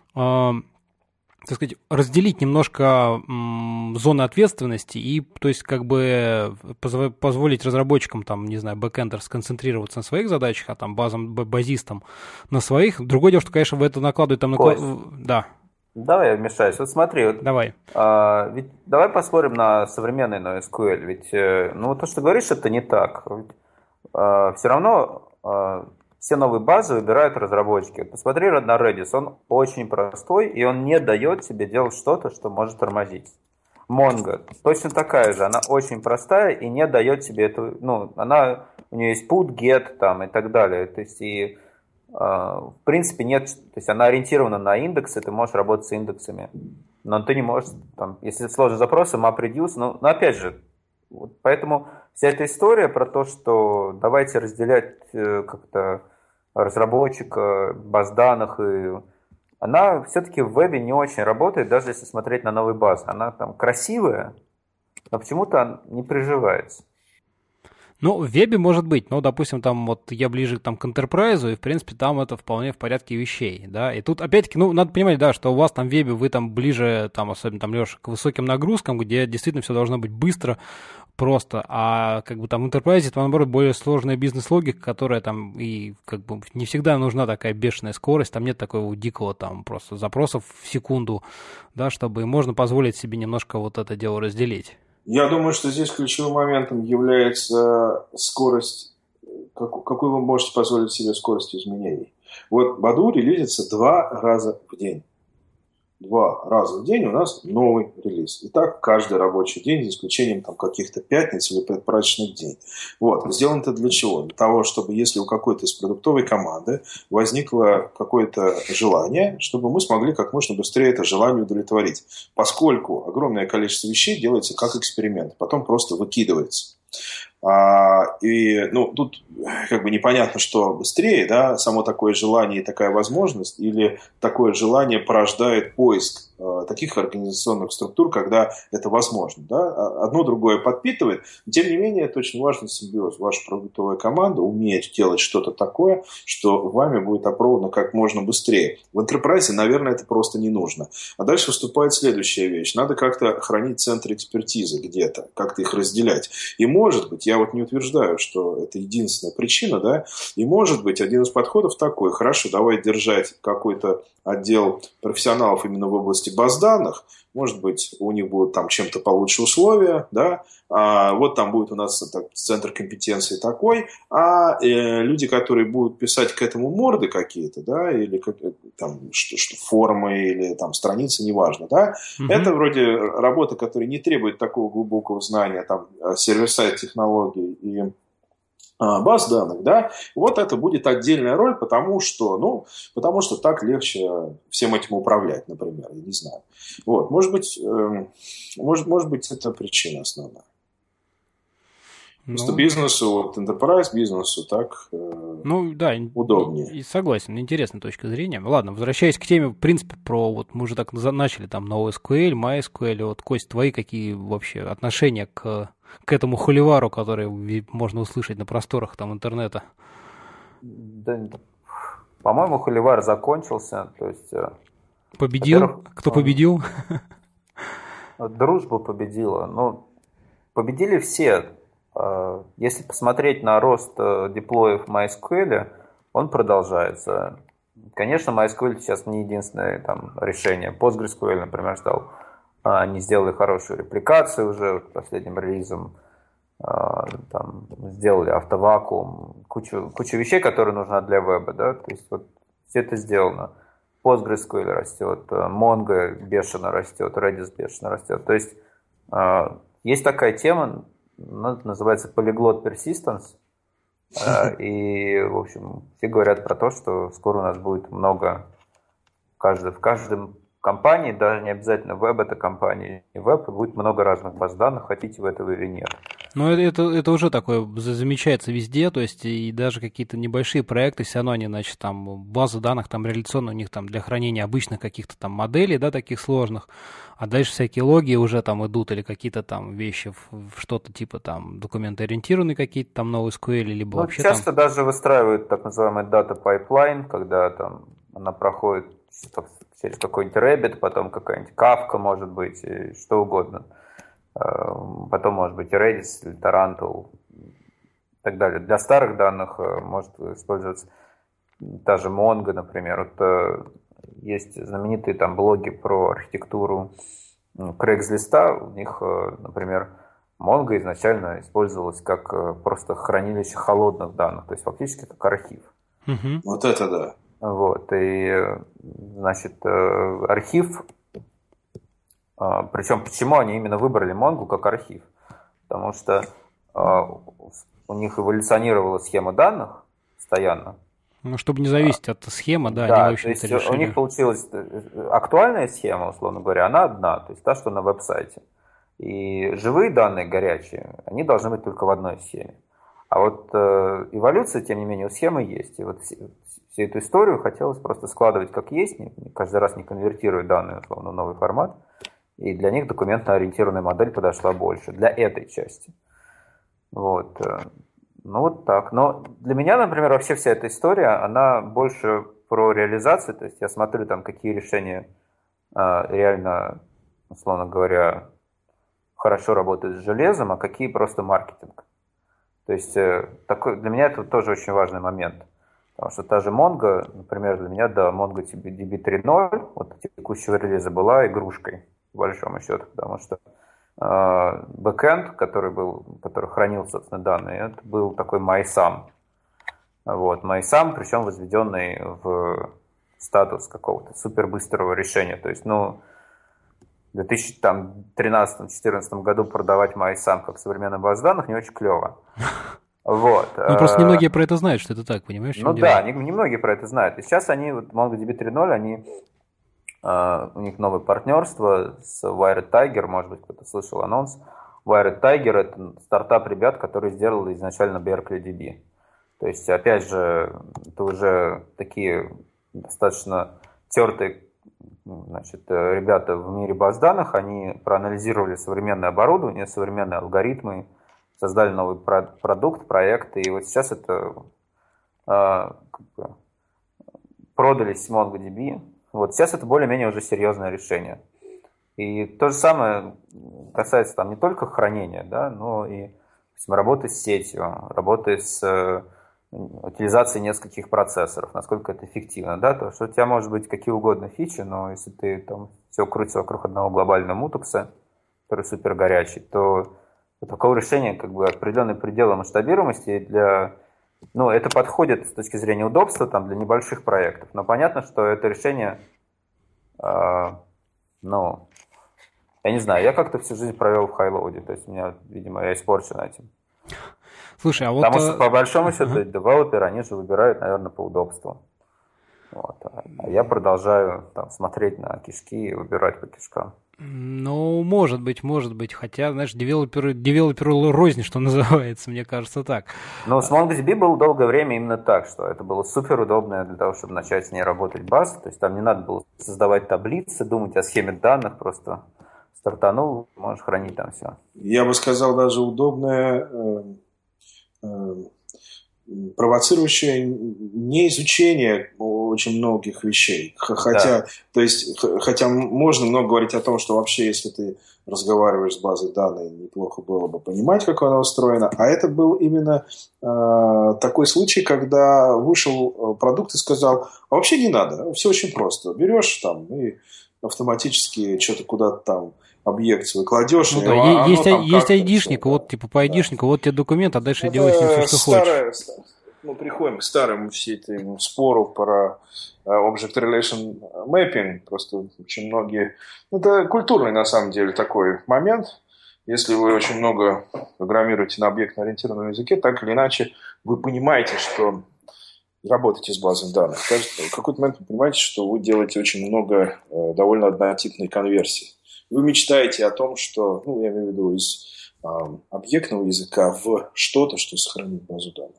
так сказать, разделить немножко зоны ответственности и, то есть, как бы позволить разработчикам, там, не знаю, бэкэндер сконцентрироваться на своих задачах, а там базистам на своих. Другое дело, что, конечно, в это накладывают там... Да. Давай я вмешаюсь. Вот смотри. Вот, давай. Ведь давай посмотрим на современный NoSQL. Ведь, ну, то, что ты говоришь, это не так. Все равно... Все новые базы выбирают разработчики. Посмотри на Redis, он очень простой, и он не дает тебе делать что-то, что может тормозить. Mongo точно такая же, она очень простая и не дает тебе эту, ну, у нее есть put, get там и так далее. То есть, и в принципе нет, то есть она ориентирована на индексы, ты можешь работать с индексами, но ты не можешь, там, если сложные запросы, MapReduce, но опять же, вот поэтому вся эта история про то, что давайте разделять как-то разработчика, баз данных, и она все-таки в вебе не очень работает, даже если смотреть на новые базы. Она там красивая, но почему-то не приживается. Ну, в вебе может быть, но, допустим, там вот я ближе там, к enterprise, и, в принципе, там это вполне в порядке вещей, да, и тут, опять-таки, ну, надо понимать, да, что у вас там в вебе, вы там ближе, там, особенно там, Леша, к высоким нагрузкам, где действительно все должно быть быстро, просто, а как бы там в enterprise, это, наоборот, более сложная бизнес-логика, которая там и как бы не всегда нужна такая бешеная скорость, там нет такого дикого там просто запросов в секунду, да, чтобы можно позволить себе немножко вот это дело разделить. Я думаю, что здесь ключевым моментом является скорость, какую вы можете позволить себе скорость изменений. Вот Баду релизится 2 раза в день. 2 раза в день у нас новый релиз. И так каждый рабочий день, за исключением там, каких-то пятниц или предпраздничных дней. Вот. Сделано это для чего? Для того, чтобы если у какой-то из продуктовой команды возникло какое-то желание, чтобы мы смогли как можно быстрее это желание удовлетворить. Поскольку огромное количество вещей делается как эксперимент, потом просто выкидывается. Тут как бы непонятно, что быстрее, да, само такое желание и такая возможность, или такое желание порождает поиск таких организационных структур, когда это возможно. Да? Одно другое подпитывает. Тем не менее, это очень важный симбиоз. Ваша продуктовая команда умеет делать что-то такое, что вами будет опробовано как можно быстрее. В enterprise, наверное, это просто не нужно. А дальше выступает следующая вещь. Надо как-то хранить центры экспертизы где-то, как-то их разделять. И может быть, я вот не утверждаю, что это единственная причина, да, и может быть, один из подходов такой: хорошо, давай держать какой-то отдел профессионалов именно в области баз данных, может быть, у них будут там чем-то получше условия, да, вот там будет у нас центр компетенции такой, люди, которые будут писать к этому морды какие-то, да, или там формы, или там страницы, неважно, да, это вроде работа, которая не требует такого глубокого знания, там, сервер-сайд технологий и баз данных, да, вот это будет отдельная роль, потому что так легче всем этим управлять, например, я не знаю. Вот, может быть, это причина основная. Просто бизнесу, вот enterprise бизнесу так удобнее. И согласен, интересная точка зрения. Ладно, возвращаясь к теме, в принципе, мы уже так начали, там, NoSQL, MySQL, вот, Кость, твои какие вообще отношения к этому холивару, который можно услышать на просторах там интернета? Да, по-моему, холивар закончился, то есть... Победил? Кто победил? Дружба победила. Победили все. Если посмотреть на рост деплоев MySQL, он продолжается. Конечно, MySQL сейчас не единственное там решение. PostgreSQL, например, они сделали хорошую репликацию уже последним релизом. Там, сделали автовакуум, кучу вещей, которые нужны для веба. Да? То есть вот все это сделано. PostgreSQL растет, Mongo бешено растет, Redis бешено растет. То есть есть такая тема, называется Polyglot Persistence. И, в общем, все говорят про то, что скоро у нас будет много в каждом компании, даже не обязательно веб это компания, и веб, будет много разных баз данных, хотите вы этого или нет. Ну, это уже такое замечается везде, то есть и даже какие-то небольшие проекты, все равно они, значит, там базы данных там реляционные у них там для хранения обычных каких-то там моделей, да, таких сложных, а дальше всякие логи уже там идут или какие-то там вещи в что-то типа там документоориентированные какие-то там NoSQL, либо вообще часто там... даже выстраивают так называемый data pipeline, когда там она проходит через какой-нибудь Rabbit, потом какая-нибудь Kafka, может быть, и что угодно. Потом, может быть, и Redis, или Tarantul и так далее. Для старых данных может использоваться та же Mongo, например. Вот есть знаменитые там блоги про архитектуру Craigslist. У них, например, Mongo изначально использовалась как просто хранилище холодных данных, то есть фактически как архив. Вот это да. Вот, и, значит, архив, причем почему они именно выбрали Mongo как архив? Потому что у них эволюционировала схема данных постоянно. Ну, чтобы не зависеть от схемы, да, да, они, в общем-то, то есть решили. У них получилась актуальная схема, условно говоря, она одна, то есть та, что на веб-сайте. И живые данные горячие, они должны быть только в одной схеме. А вот эволюция, тем не менее, у схемы есть. И вот всю эту историю хотелось просто складывать как есть, каждый раз не конвертируя данные условно, в новый формат. И для них документно-ориентированная модель подошла больше, для этой части. Вот. Ну вот так. Но для меня, например, вообще вся эта история, она больше про реализацию. То есть я смотрю, там, какие решения реально, условно говоря, хорошо работают с железом, а какие просто маркетинг. То есть для меня это тоже очень важный момент. Потому что та же Mongo, например, для меня до MongoDB 3.0 вот текущего релиза была игрушкой, по большому счету, потому что бэкэнд, который хранил, собственно, данные, это был такой MySam. Вот, MySam, причем возведенный в статус какого-то супербыстрого решения. То есть, ну, в 2013-2014 году продавать MySam как современную базу данных не очень клево. Вот. Ну, просто немногие про это знают, что это так, понимаешь? Ну да, немногие про это знают. И сейчас они, вот MongoDB 3.0, у них новое партнерство с Wired Tiger, может быть, кто-то слышал анонс. Wired Tiger — это стартап ребят, которые сделали изначально BerkeleyDB. То есть, опять же, это уже такие достаточно тертые, значит, ребята в мире баз данных. Они проанализировали современное оборудование, современные алгоритмы, создали новый продукт, проект. И вот сейчас это продались MongoDB. Вот сейчас это более-менее уже серьезное решение. И то же самое касается там не только хранения, да, но и работы с сетью, работы с утилизацией нескольких процессоров, насколько это эффективно, да, то что у тебя может быть какие угодно фичи, но если ты там все крутится вокруг одного глобального мутукса, который супер горячий, то у такого решения как бы определенные пределы масштабируемости для, ну, это подходит с точки зрения удобства там для небольших проектов, но понятно, что это решение, ну, я не знаю, я как-то всю жизнь провел в хайлоуде, то есть меня, видимо, я испорчен этим. Слушай, а вот... Потому что, по большому счету, девелоперы, они же выбирают, наверное, по удобству. Вот. А я продолжаю там смотреть на кишки и выбирать по кишкам. Ну, может быть, хотя, знаешь, девелоперу рознь, что называется, мне кажется, так. Ну, с MongoDB было долгое время именно так, что это было супер удобно для того, чтобы начать с ней работать база, то есть там не надо было создавать таблицы, думать о схеме данных, просто стартанул, можешь хранить там все. Я бы сказал, даже удобное, провоцирующее неизучение очень многих вещей. Хотя, да. То есть, хотя можно много говорить о том, что вообще, если ты разговариваешь с базой данных, неплохо было бы понимать, как она устроена. А это был именно такой случай, когда вышел продукт и сказал, а вообще не надо, все очень просто. Берешь там и автоматически что-то куда-то там объект свой кладешь. Ну, да, есть айдишник, вот типа по айдишнику, вот тебе документ, а дальше делай с ним все, что хочешь. Мы приходим к старому все этому спору про Object Relation Mapping. Просто очень многие... Это культурный, на самом деле, такой момент. Если вы очень много программируете на объектно-ориентированном языке, так или иначе вы понимаете, что работаете с базой данных. В какой-то момент вы понимаете, что вы делаете очень много довольно однотипной конверсии. Вы мечтаете о том, что, ну, я имею в виду, из объектного языка в что-то, что сохранит базу данных.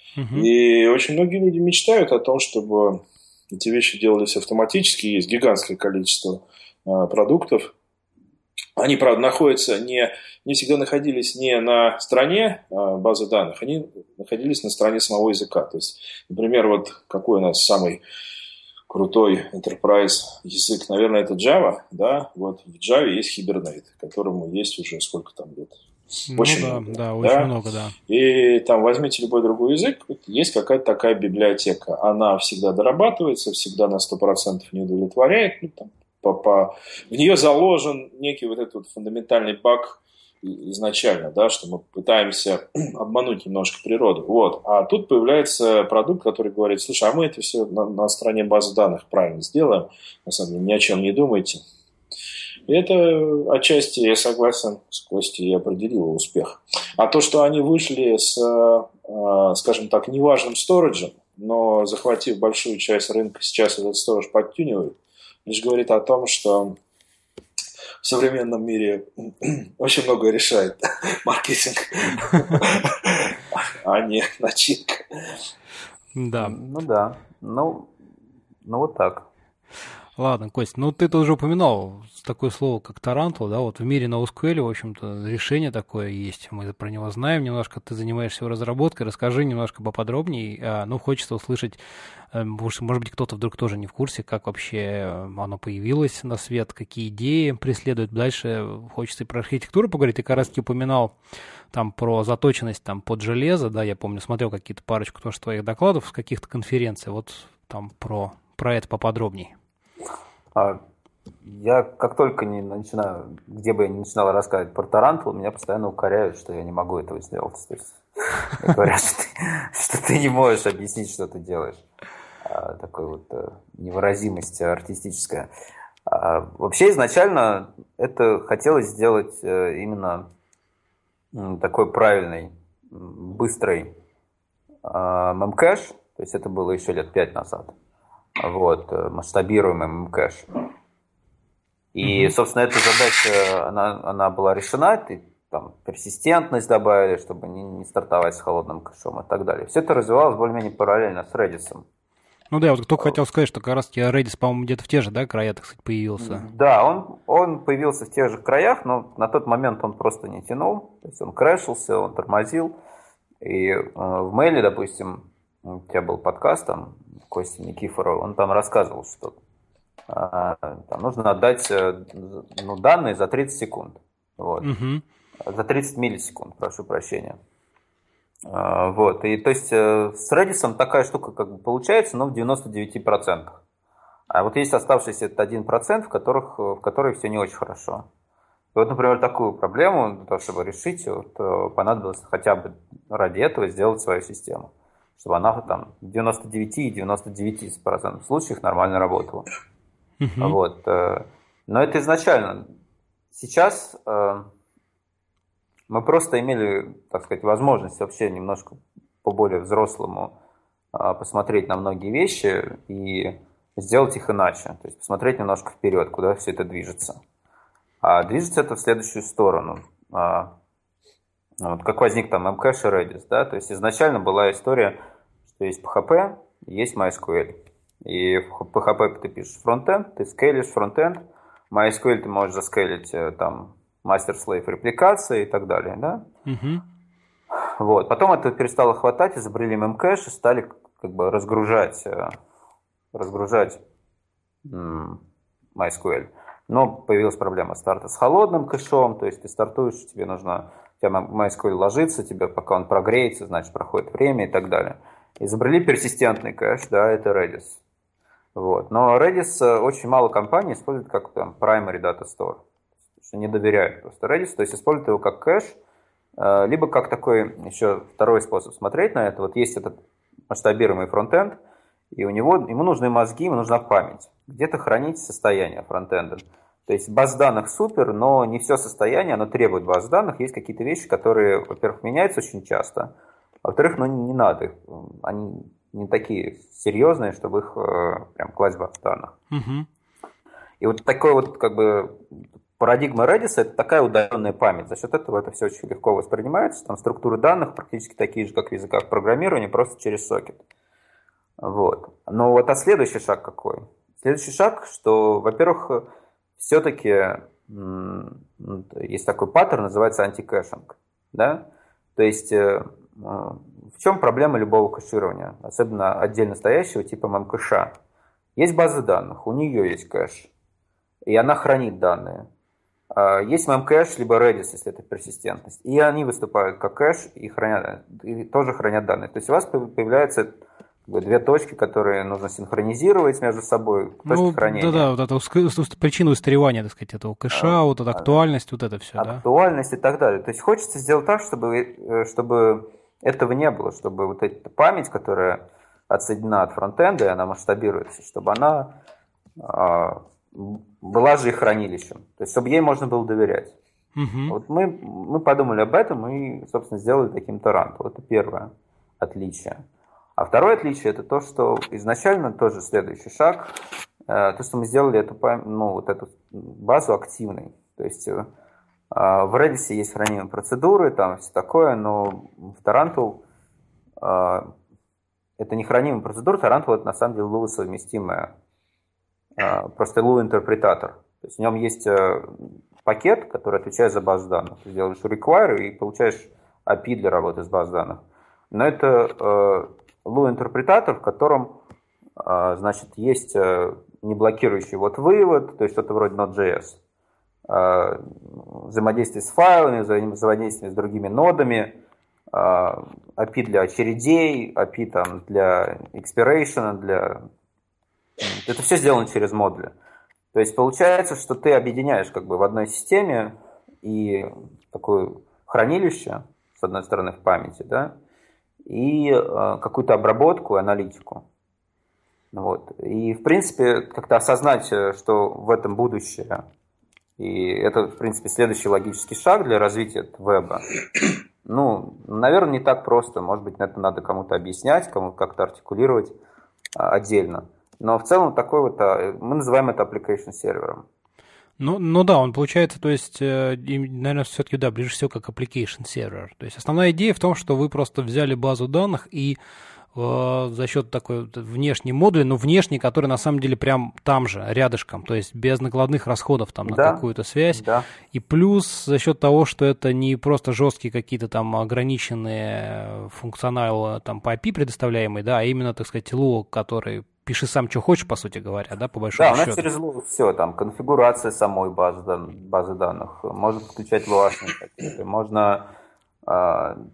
И очень многие люди мечтают о том, чтобы эти вещи делались автоматически. Есть гигантское количество продуктов. Они, правда, находятся не всегда находились не на стороне базы данных, они находились на стороне самого языка. То есть, например, вот какой у нас самый крутой enterprise язык, наверное, это Java, да? Вот в Java есть Hibernate, которому есть уже сколько там лет. Очень много. Да, очень много, да. И там возьмите любой другой язык, есть какая-то такая библиотека. Она всегда дорабатывается, всегда на 100% не удовлетворяет. Ну, там, в нее заложен некий вот этот вот фундаментальный баг изначально, да, что мы пытаемся обмануть немножко природу. Вот. А тут появляется продукт, который говорит, слушай, а мы это все на стороне базы данных правильно сделаем. На самом деле, ни о чем не думайте. И это отчасти, я согласен с Костей, и определило успех. А то, что они вышли с, скажем так, неважным сториджем, но захватив большую часть рынка, сейчас этот сторидж подтюнивают, лишь говорит о том, что в современном мире очень многое решает маркетинг, а не начинка. Да. Ну да, ну вот так. Ладно, Кость, ну ты уже упоминал такое слово, как тарантул, да, вот в мире NoSQL, в общем-то, решение такое есть, мы про него знаем немножко, ты занимаешься его разработкой, расскажи немножко поподробнее, ну, хочется услышать, может быть, кто-то вдруг тоже не в курсе, как вообще оно появилось на свет, какие идеи преследует, дальше хочется и про архитектуру поговорить, ты как раз-таки упоминал там про заточенность там под железо, да, я помню, смотрел какие-то парочку тоже твоих докладов с каких-то конференций, вот там про это поподробнее. Я как только не начинаю, где бы я ни начинал рассказывать про тарантул, меня постоянно укоряют, что я не могу этого сделать. То есть Говорят, что ты не можешь объяснить, что ты делаешь. Такой вот невыразимость артистическая. Вообще изначально это хотелось сделать именно такой правильный, быстрый мемкэш, то есть это было еще лет 5 назад, вот, масштабируемый мемкэш. И, собственно, эта задача, она была решена, там персистентность добавили, чтобы не стартовать с холодным кэшом и так далее. Все это развивалось более-менее параллельно с Redis. Ну да, я вот только хотел сказать, что как раз Redis, по-моему, где-то в те же, да, края, так сказать, появился. Да, он появился в тех же краях, но на тот момент он просто не тянул, то есть он крашился, он тормозил. И в Мейле, допустим, у тебя был подкаст, там, Костя Никифоров, он там рассказывал, что там нужно отдать данные за 30 секунд. Вот. За 30 миллисекунд, прошу прощения. Вот. И то есть с Redis такая штука как бы получается, но в 99%. А вот есть оставшийся этот 1%, в которых все не очень хорошо. И вот, например, такую проблему, для того, чтобы решить, вот, понадобилось хотя бы ради этого сделать свою систему. Чтобы она там в 99,99% случаях нормально работала. Вот. Но это изначально. Сейчас мы просто имели, так сказать, возможность вообще немножко по более взрослому посмотреть на многие вещи и сделать их иначе. То есть посмотреть немножко вперед, куда все это движется. А движется это в следующую сторону. Вот как возник там Memcache и Redis, да? То есть изначально была история, что есть PHP, есть MySQL. И в PHP ты пишешь фронтенд, ты скейлишь фронтенд, MySQL ты можешь заскейлить там мастер-слейв репликации и так далее, да? Вот. Потом это перестало хватать, изобрели Memcache и стали как бы разгружать MySQL. Но появилась проблема старта с холодным кэшом, то есть ты стартуешь, у тебя MySQL ложится, пока он прогреется, значит проходит время и так далее. Изобрели персистентный кэш, да, это Redis. Вот. Но Redis очень мало компаний используют как там primary data store. Что не доверяют просто Redis, то есть используют его как кэш, либо как такой еще второй способ смотреть на это. Вот есть этот масштабируемый фронтенд, и ему нужны мозги, ему нужна память. Где-то хранить состояние фронтенда. То есть баз данных супер, но не все состояние, оно требует баз данных. Есть какие-то вещи, которые, во-первых, меняются очень часто, а во-вторых, не надо их. Они не такие серьезные, чтобы их прям класть в баз данных. И вот такой вот как бы парадигма Redis — это такая удаленная память. За счет этого это все очень легко воспринимается. Там структуры данных практически такие же, как в языках программирования, просто через сокет. Вот. Но вот следующий шаг какой? Следующий шаг, что, во-первых, все-таки есть такой паттерн, называется антикэшинг. Да? То есть в чем проблема любого кэширования, особенно отдельно стоящего типа мемкэша? Есть база данных, у нее есть кэш, и она хранит данные. Есть мемкэш, либо Redis, если это персистентность, и они выступают как кэш и тоже хранят данные. То есть у вас появляются две точки, которые нужно синхронизировать между собой, точки хранения. Да, вот эту причину устаревания, так сказать, этого кэша, вот эта актуальность, вот это все, да? Актуальность и так далее. То есть хочется сделать так, чтобы этого не было, чтобы вот эта память, которая отсоединена от фронтенда, и она масштабируется, чтобы она была же и хранилищем. То есть чтобы ей можно было доверять. Вот мы подумали об этом и, собственно, сделали таким Таранто. Это первое отличие. А второе отличие — это то, что изначально тоже следующий шаг, то, что мы сделали эту базу активной. То есть в Redis есть хранимые процедуры, там все такое, но в Tarantul это не хранимые процедуры, Tarantul — это на самом деле Lua совместимая, просто Lua интерпретатор. То есть в нем есть пакет, который отвечает за базу данных. Ты делаешь require и получаешь API для работы с базой данных. Но это Lua интерпретатор, в котором, значит, есть неблокирующий вывод, то есть что-то вроде Node.js, взаимодействие с файлами, взаимодействие с другими нодами, API для очередей, API там, для expiration, это все сделано через модули. То есть получается, что ты объединяешь как бы в одной системе и такое хранилище, одной стороны, в памяти, да, и какую-то обработку, аналитику. Вот. И, в принципе, как-то осознать, что в этом будущее, и это, в принципе, следующий логический шаг для развития веба. Ну, наверное, не так просто. Может быть, это надо кому-то объяснять, кому-то как-то артикулировать отдельно. Но в целом такой вот, мы называем это application сервером. Ну да, он получается, то есть, наверное, все-таки, да, ближе всего как application server. То есть основная идея в том, что вы просто взяли базу данных и за счет такой внешней модули, но внешний, который на самом деле прям там же, рядышком, то есть без накладных расходов там на какую-то связь. Да. И плюс за счет того, что это не просто жесткие какие-то там ограниченные функционалы там по API предоставляемые, да, а именно, так сказать, Lua, который пиши сам, что хочешь, по сути говоря, да, по большому счету. Да, у нас через Lua все, там, конфигурация самой базы данных, можно подключать луашные какие-то, можно там,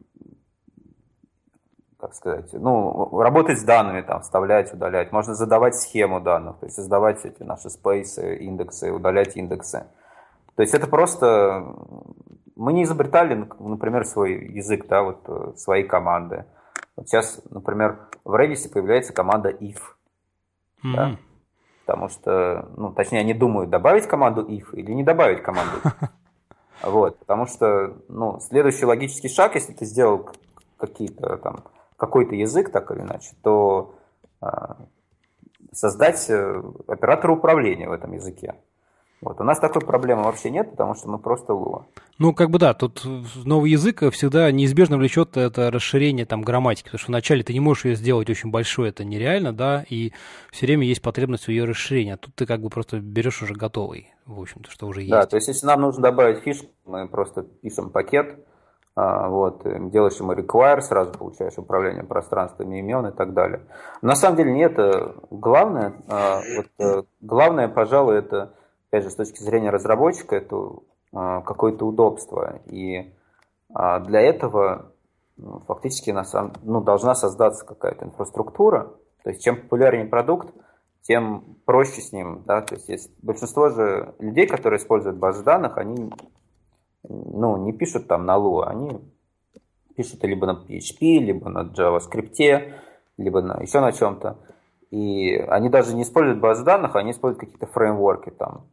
как сказать, ну, работать с данными, там, вставлять, удалять. Можно задавать схему данных, то есть создавать эти наши спейсы, индексы, удалять индексы. То есть это просто... Мы не изобретали, например, свой язык, да, вот свои команды. Вот сейчас, например, в Redis появляется команда if. Да? Потому что, ну, точнее, они думают, добавить команду if или не добавить команду if. Вот, потому что, ну, следующий логический шаг, если ты сделал какой-то язык, так или иначе, то создать оператора управления в этом языке. Вот. У нас такой проблемы вообще нет, потому что мы просто Lua. Ну, как бы да, тут новый язык всегда неизбежно влечет это расширение там грамматики, потому что вначале ты не можешь ее сделать очень большой, это нереально, да, и все время есть потребность в ее расширении, а тут ты как бы просто берешь уже готовый, в общем-то, что уже есть. Да, то есть если нам нужно добавить фишку, мы просто пишем пакет, вот, делаешь ему require, сразу получаешь управление пространствами имен и так далее. Но на самом деле не это главное. Главное, пожалуй, это, опять же, с точки зрения разработчика, это какое-то удобство. И для этого фактически должна создаться какая-то инфраструктура. То есть чем популярнее продукт, тем проще с ним. Да? То есть большинство же людей, которые используют базы данных, они не пишут там на Lua, они пишут либо на PHP, либо на JavaScript, либо еще на чем-то. И они даже не используют базы данных, они используют какие-то фреймворки там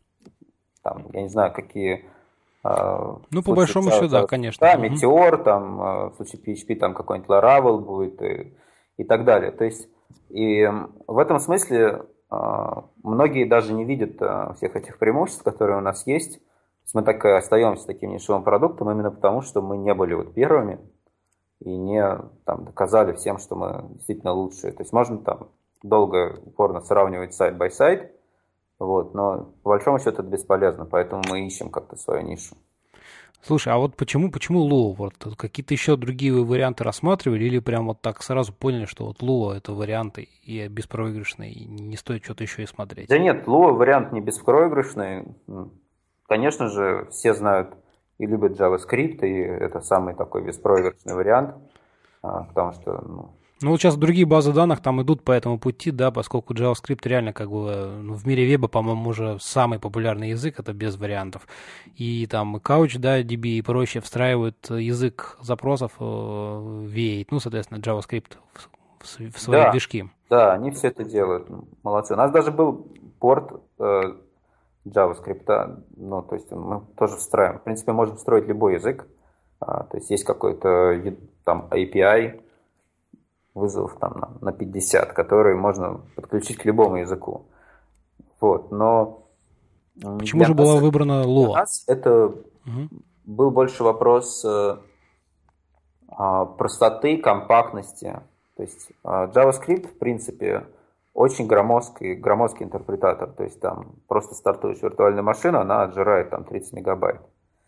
я не знаю, какие... по большому счету, да, конечно. Да, Meteor, там, в случае PHP, там какой-нибудь Laravel будет и так далее. То есть, и в этом смысле многие даже не видят всех этих преимуществ, которые у нас есть. Мы так и остаемся таким нишевым продуктом именно потому, что мы не были вот первыми и не доказали всем, что мы действительно лучшие. То есть можно там долго, упорно сравнивать сайт-бай-сайт, вот, но по большому счету это бесполезно, поэтому мы ищем как-то свою нишу. Слушай, а вот почему Lua? Вот какие-то еще другие варианты рассматривали или прям вот так сразу поняли, что вот Lua это вариант и беспроигрышный, и не стоит что-то еще и смотреть? Да нет, Lua вариант не беспроигрышный. Конечно же, все знают и любят JavaScript, и это самый такой беспроигрышный вариант, потому что... Ну, вот сейчас другие базы данных там идут по этому пути, да, поскольку JavaScript реально как бы в мире веба, по-моему, уже самый популярный язык, это без вариантов. И там Couch, да, DB и прочее встраивают язык запросов в V8, соответственно, JavaScript в свои движки. Да, они все это делают, молодцы. У нас даже был порт JavaScript, то есть мы тоже встраиваем. В принципе, можем встроить любой язык, то есть какой-то там API, вызовов там на 50, которые можно подключить к любому языку. Вот, но... Почему же была выбрана Lua? Для нас это был больше вопрос простоты, компактности. То есть JavaScript, в принципе, очень громоздкий интерпретатор. То есть там просто стартуешь виртуальную машину, она отжирает там 30 мегабайт.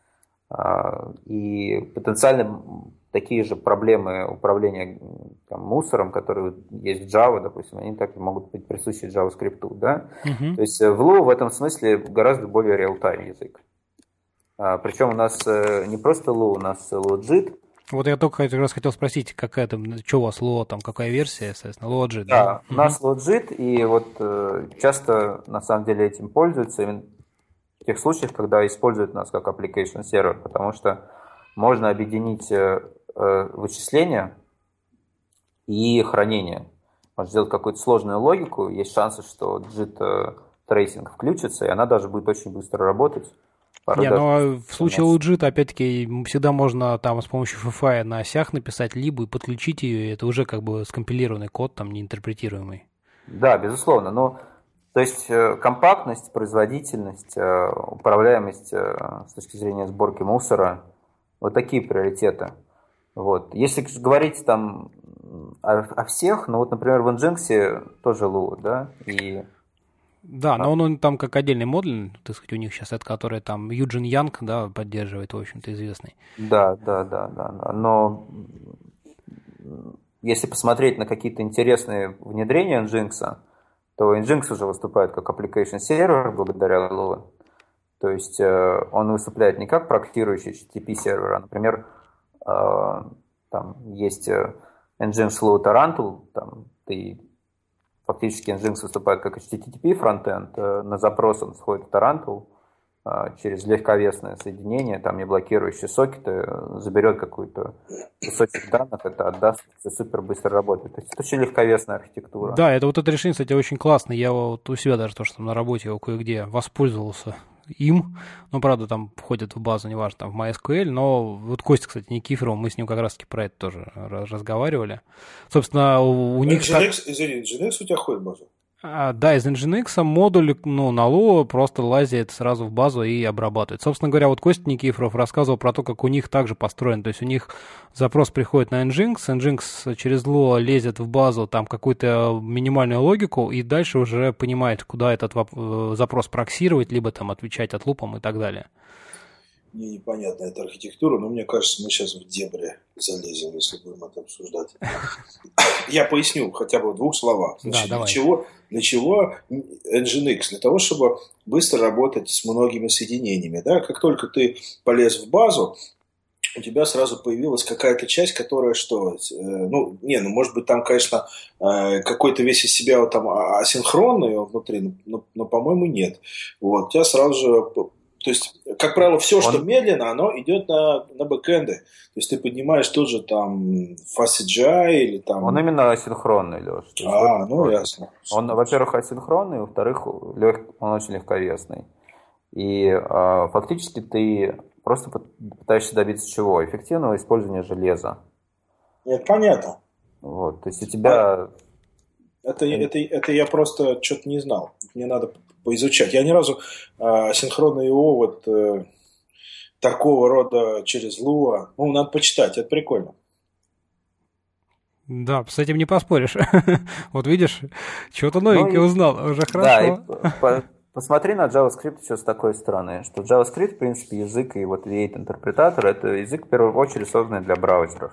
И потенциально такие же проблемы управления там, мусором, которые есть в Java, допустим, они так могут быть присущи JavaScript, да? То есть в Lua в этом смысле гораздо более real-time язык. Причем у нас не просто Lua, у нас Luajit. Вот я только как раз хотел спросить, что у вас Lua, там какая версия, соответственно, Luajit, да? У нас Luajit, и вот часто на самом деле этим пользуются именно в тех случаях, когда используют нас как application сервер, потому что можно объединить вычисления и хранение. Можно сделать какую-то сложную логику, есть шансы, что JIT трейсинг включится, и она даже будет очень быстро работать. Но в случае LootJIT, опять-таки, всегда можно там с помощью FFI на осях написать либо и подключить ее, и это уже как бы скомпилированный код, там, неинтерпретируемый. Да, безусловно. Но, то есть компактность, производительность, управляемость с точки зрения сборки мусора, вот такие приоритеты. Вот. Если говорить там о всех, ну вот, например, в Nginx тоже Lua, да, и... Да, но он там как отдельный модуль, так сказать, у них сейчас, это который там Юджин Янг, да, поддерживает, в общем-то, известный. Да. Но если посмотреть на какие-то интересные внедрения Nginx, то Nginx уже выступает как application сервер благодаря Lua. То есть он выступает не как проксирующий HTTP сервер, а, например, там есть Nginx Lua Tarantul, там ты фактически Nginx выступает как HTTP фронтенд, на запрос он сходит в Tarantul через легковесное соединение, там не блокирующие сокеты, заберет какой-то кусочек данных, это отдаст, все супер быстро работает. То есть это очень легковесная архитектура. Да, это вот это решение, кстати, очень классно. Я вот у себя даже тоже там на работе его кое-где воспользовался им. Ну, правда, там входит в базу, неважно, там в MySQL, но вот Костя, кстати, Никифоров, мы с ним как раз-таки про это тоже разговаривали. Собственно, у них... Извини, Nginx у тебя ходит в базу? Да, из Nginx модуль, на Lua просто лазит сразу в базу и обрабатывает. Собственно говоря, вот Костя Никифоров рассказывал про то, как у них также построен. То есть у них запрос приходит на Nginx, Nginx через Lua лезет в базу, там какую-то минимальную логику, и дальше уже понимает, куда этот запрос проксировать, либо там отвечать отлупом и так далее. Мне непонятна эта архитектура, но мне кажется, мы сейчас в дебри залезем, если будем это обсуждать. Я поясню хотя бы в двух словах. Значит, да, для чего Nginx? Для того, чтобы быстро работать с многими соединениями. Да? Как только ты полез в базу, у тебя сразу появилась какая-то часть, которая что? Может быть, там, конечно, какой-то весь из себя там асинхронный внутри, но по-моему, нет. Вот. У тебя сразу же... То есть, как правило, все, что медленно, оно идет на бэкэнды. То есть, ты поднимаешь тот же там FastAGI или там... Он именно асинхронный, Леш. Ясно. Он, во-первых, асинхронный, во-вторых, он очень легковесный. И фактически ты просто пытаешься добиться чего? Эффективного использования железа. Нет, понятно. Вот, то есть у тебя... Это я просто что-то не знал. Мне надо поизучать. Я ни разу синхронное ИО такого рода через Lua, надо почитать, это прикольно. Да, с этим не поспоришь. Вот видишь, чего-то новенькое узнал, уже хорошо. Да, посмотри на JavaScript еще с такой стороны, что JavaScript, в принципе, язык и вот V8-интерпретатор, это язык, в первую очередь, созданный для браузеров.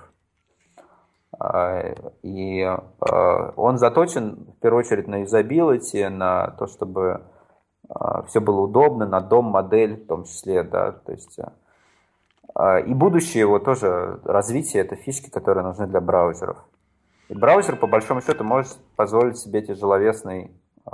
И он заточен, в первую очередь, на юзабилити, на то, чтобы все было удобно, на дом-модель в том числе, да, то есть и будущее его тоже развитие, это фишки, которые нужны для браузеров. И браузер, по большому счету, может позволить себе тяжеловесную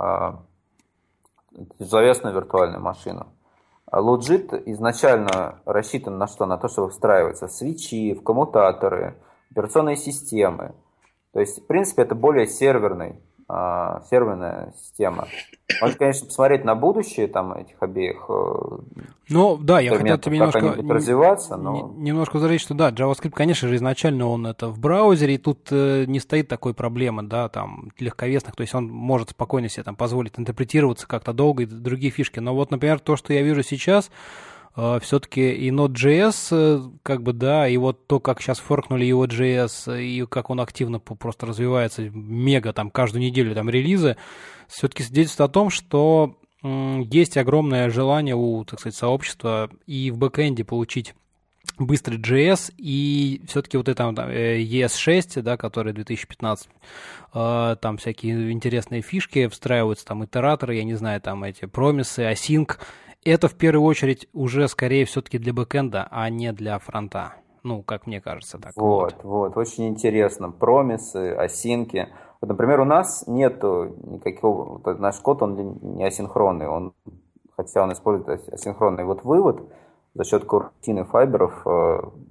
виртуальную машину. LootJIT изначально рассчитан на что? На то, чтобы встраиваться в свитчи, в коммутаторы, операционные системы. То есть, в принципе, это более серверная система. Можно, конечно, посмотреть на будущее там этих обеих. Да, я хотел тебе немножко возразить, что да, JavaScript, конечно же, изначально он это в браузере, и тут не стоит такой проблемы, да, там, легковесных, то есть он может спокойно себе там позволить интерпретироваться как-то долго и другие фишки. Но вот, например, то, что я вижу сейчас, все-таки и Node.js, и вот то, как сейчас форкнули его JS, и как он активно просто развивается, мега, там, каждую неделю там релизы, все-таки свидетельствует о том, что есть огромное желание у, так сказать, сообщества и в бэкэнде получить быстрый JS, и все-таки вот это ES6, да, который 2015, там всякие интересные фишки встраиваются, там итераторы, я не знаю, там эти промисы, async. Это в первую очередь уже скорее все-таки для бэкэнда, а не для фронта. Как мне кажется. Так. Вот, очень интересно. Промисы, асинки. Вот, например, у нас нету никакого... наш код, он не асинхронный. Хотя он использует асинхронный вывод за счет куртины файберов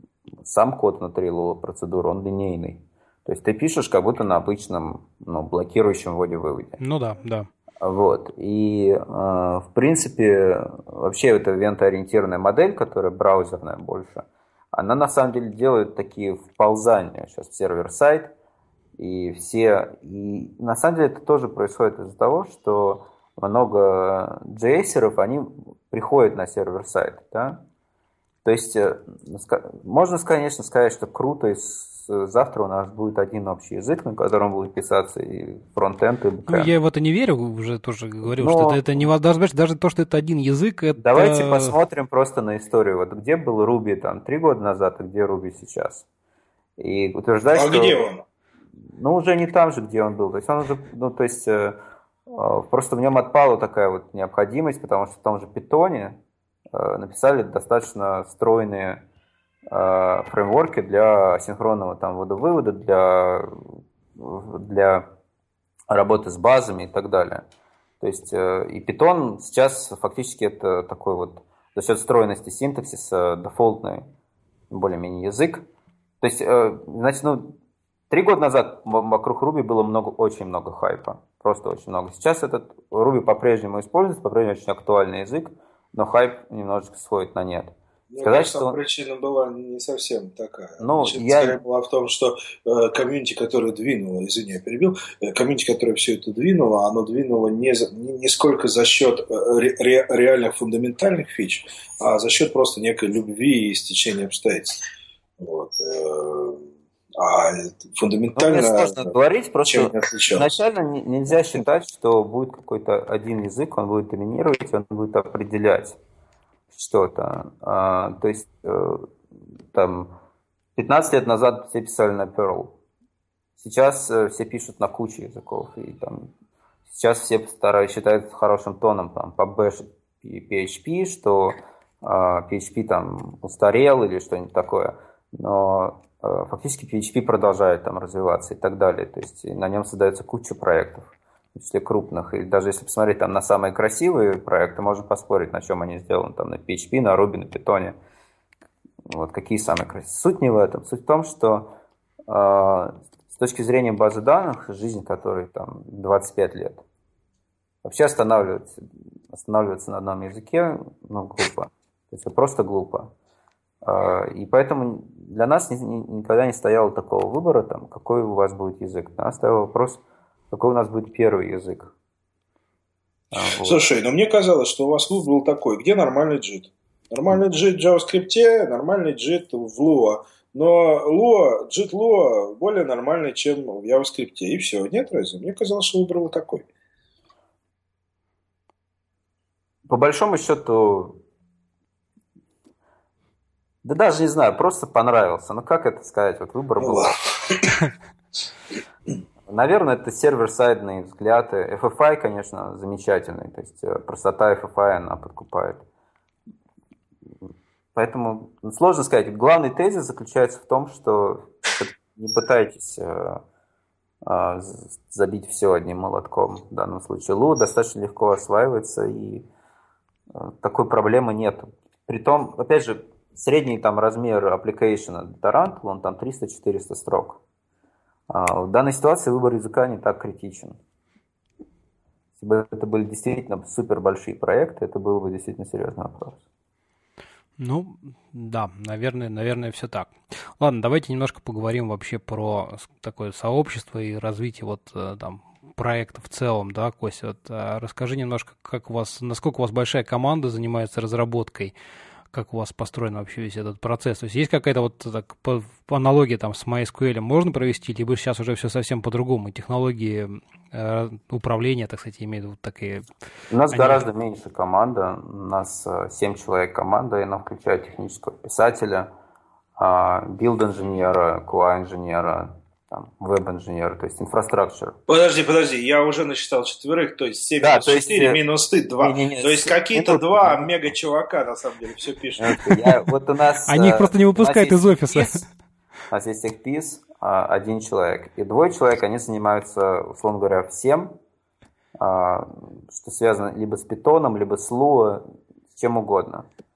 сам код внутри Lua процедуры, он линейный. То есть ты пишешь как будто на обычном, блокирующем вводе-выводе. Ну да, да. Вот. И, в принципе, вообще эта ивент-ориентированная модель, которая браузерная больше, она на самом деле делает такие вползания сейчас в сервер-сайт. И на самом деле это тоже происходит из-за того, что много JS-еров, они приходят на сервер-сайт. Да? То есть можно, конечно, сказать, что круто, и завтра у нас будет один общий язык, на котором будет писаться и фронт-энд, и бэкэнд. Ну, я в это не верю, уже тоже говорил, что это не даже то, что это один язык, это... Давайте посмотрим просто на историю. Вот где был Ruby там 3 года назад, и где Ruby сейчас. И утверждать, что... где он? Ну, уже не там же, где он был. То есть он уже, просто в нем отпала такая вот необходимость, потому что в том же Python написали достаточно стройные фреймворки для асинхронного там ввода-вывода, для работы с базами и так далее. То есть и Python сейчас фактически это такой вот за счет стройности синтаксиса дефолтный более-менее язык. То есть, значит, 3 года назад вокруг Ruby было очень много хайпа. Просто очень много. Сейчас этот Ruby по-прежнему используется, по-прежнему очень актуальный язык, но хайп немножечко сходит на нет. Сказать, что причина была не совсем такая. Скорее была в том, что комьюнити, которое двинуло, извини, я перебил, комьюнити, которое все это двинуло, оно двинуло не сколько за счет реальных фундаментальных фич, а за счет просто некой любви и стечения обстоятельств. Вот. А фундаментально... Мне сложно говорить, просто изначально нельзя считать, что будет какой-то один язык, он будет доминировать, он будет определять что-то. То есть, там, 15 лет назад все писали на Perl. Сейчас все пишут на куче языков. И там, сейчас все считают хорошим тоном там, побэшить PHP, что PHP там устарел или что-нибудь такое. Но фактически PHP продолжает там развиваться и так далее. То есть на нем создается куча проектов, в том числе крупных. И даже если посмотреть там на самые красивые проекты, можно поспорить, на чем они сделаны. Там на PHP, на Ruby, на Python. Вот какие самые красивые. Суть не в этом. Суть в том, что с точки зрения базы данных, жизнь которой там 25 лет, вообще останавливаться на одном языке, глупо. То есть просто глупо. И поэтому для нас никогда не стояло такого выбора, там, какой у вас будет язык. Для нас стоял вопрос, какой у нас будет первый язык. Вот. Слушай, мне казалось, что у вас выбор был такой, где нормальный JIT? Нормальный JIT в JavaScript, нормальный JIT в Lua. Но JIT Lua более нормальный, чем в JavaScript. И все. Нет разве? Мне казалось, что выбор был такой. По большому счету... Да даже не знаю, просто понравился. Как это сказать? Вот выбор был. Наверное, это сервер-сайдные взгляды. FFI, конечно, замечательный. То есть простота FFI, она подкупает. Поэтому сложно сказать. Главный тезис заключается в том, что не пытайтесь забить все одним молотком. В данном случае Lua достаточно легко осваивается, и такой проблемы нет. Притом, опять же, средний там размер application Tarantul, он там 300-400 строк. В данной ситуации выбор языка не так критичен. Если бы это были действительно супер большие проекты, это был бы действительно серьезный вопрос. Да, наверное, все так. Ладно, давайте немножко поговорим вообще про такое сообщество и развитие там проекта в целом, да, Костя. Расскажи немножко, насколько у вас большая команда занимается разработкой, как у вас построен вообще весь этот процесс. То есть какая-то по аналогии там с MySQL можно провести, либо сейчас уже все совсем по-другому, технологии управления, так сказать, имеют такие... У нас гораздо меньше команда, у нас 7 человек команда, и она включает технического писателя, билд-инженера, QA-инженера, веб-инженер, то есть инфраструктура. Подожди, я уже насчитал 4, то есть 7 минус 4, минус ты 2. То есть какие-то 2 мега-чувака, на самом деле, все пишут. Они их просто не выпускают из офиса. У нас есть техпис, 1 человек. И 2 человек, они занимаются, условно говоря, всем, что связано либо с Python, либо с Lua, с чем угодно.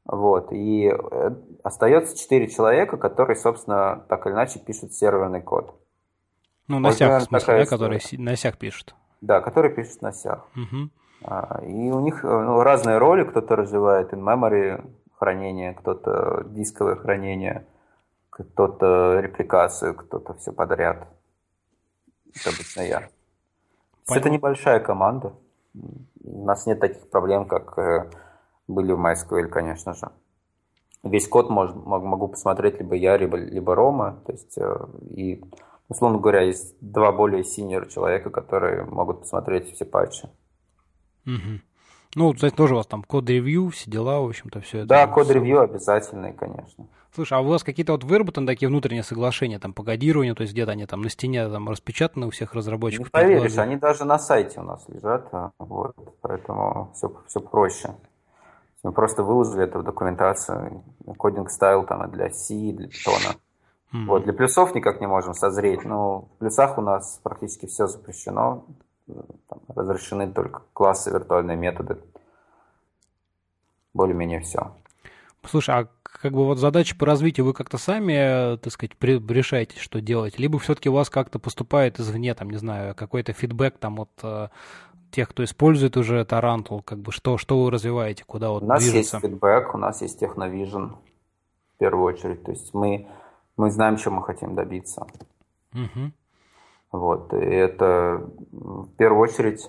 Вот, и остается 4 человека, которые, собственно, так или иначе пишут серверный код. Ну, на сях, в смысле, да, которые на сях пишут. Да, которые пишут на сях. Угу. И у них разные роли. Кто-то развивает in-memory хранение, кто-то дисковое хранение, кто-то репликацию, кто-то все подряд. Это обычно я. Это небольшая команда. У нас нет таких проблем, как были в MySQL, конечно же. Весь код могу посмотреть либо я, либо Рома. То есть, и, условно говоря, есть 2 более синьор человека, которые могут посмотреть все патчи. Угу. Ну, кстати, тоже у вас там код-ревью, все дела, в общем-то, все это. Да, код-ревью обязательный, конечно. Слушай, а у вас какие-то вот выработаны такие внутренние соглашения там по кодированию, то есть где-то они там на стене там распечатаны у всех разработчиков? Не поверишь, они даже на сайте у нас лежат, вот, поэтому все проще. Мы просто выложили это в документацию, кодинг стайл там для C, для Python. Вот, для плюсов никак не можем созреть, но в плюсах у нас практически все запрещено, там разрешены только классы, виртуальные методы. Более-менее все. Слушай, а как бы вот задачи по развитию вы как-то сами, так сказать, решаете, что делать? Либо все-таки у вас как-то поступает извне, там, не знаю, какой-то фидбэк там от тех, кто использует уже Tarantul, как бы что вы развиваете, куда вот движется? У нас есть фидбэк, у нас есть техновижн в первую очередь. То есть мы знаем, чего мы хотим добиться. Угу. Вот, и это в первую очередь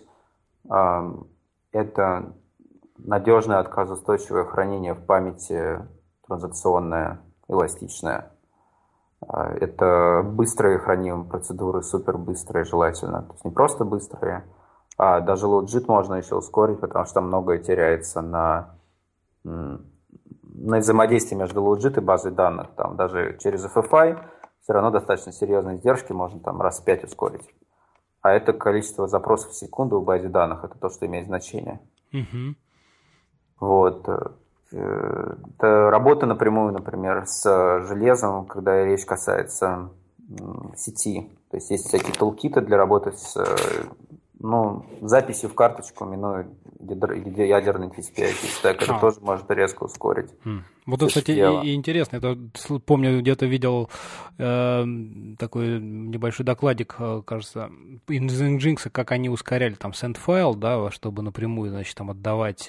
это надежное отказоустойчивое хранение в памяти, транзакционное, эластичное. Это быстрые хранимые процедуры, супер быстрые желательно. То есть не просто быстрые, а даже лоджит можно еще ускорить, потому что там многое теряется на взаимодействии между лоджит и базой данных. Там даже через FFI все равно достаточно серьезные издержки можно там раз в 5 ускорить. А это количество запросов в секунду в базе данных, это то, что имеет значение. Угу. Вот. Это работа напрямую, например, с железом, когда речь касается сети. То есть есть всякие тулкиты для работы с записью в карточку, минуя ядерный TCP/IP стек. Это тоже может резко ускорить. Вот это, кстати, и интересно. Это, помню, где-то видел такой небольшой докладик, кажется, из Nginx, как они ускоряли там send файл, да, чтобы напрямую, значит, там отдавать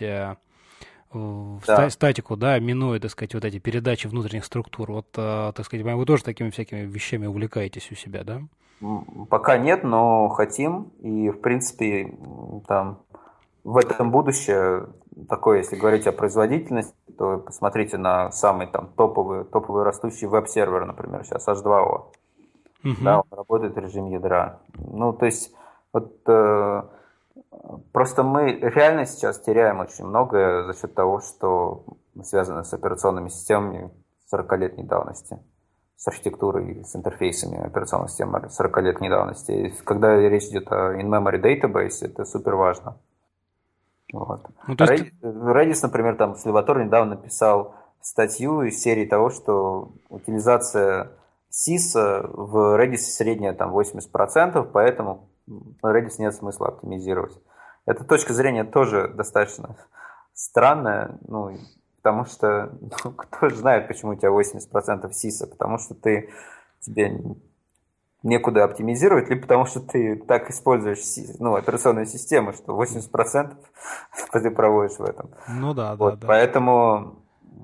статику, да, минуя, так сказать, вот эти передачи внутренних структур. Вот, так сказать, вы тоже такими всякими вещами увлекаетесь у себя, да? Пока нет, но хотим. И, в принципе, там в этом будущее такое, если говорить о производительности, то посмотрите на самый там топовый растущий веб-сервер, например, сейчас H2O. Да, он работает в режиме ядра. Ну, то есть, вот просто мы реально сейчас теряем очень многое за счет того, что связано с операционными системами 40-летней давности, с архитектурой, с интерфейсами операционных систем 40-летней давности. И когда речь идет о in-memory database, это супер важно. Вот. Ну, то есть... Redis, например, там Salvatore недавно написал статью из серии того, что утилизация SIS в Redis средняя там 80%, поэтому Redis нет смысла оптимизировать. Эта точка зрения тоже достаточно странная, потому что кто же знает, почему у тебя 80% SIS, потому что тебе некуда оптимизировать, либо потому что ты так используешь операционную систему, что 80% ты проводишь в этом. Ну да, вот, да. Поэтому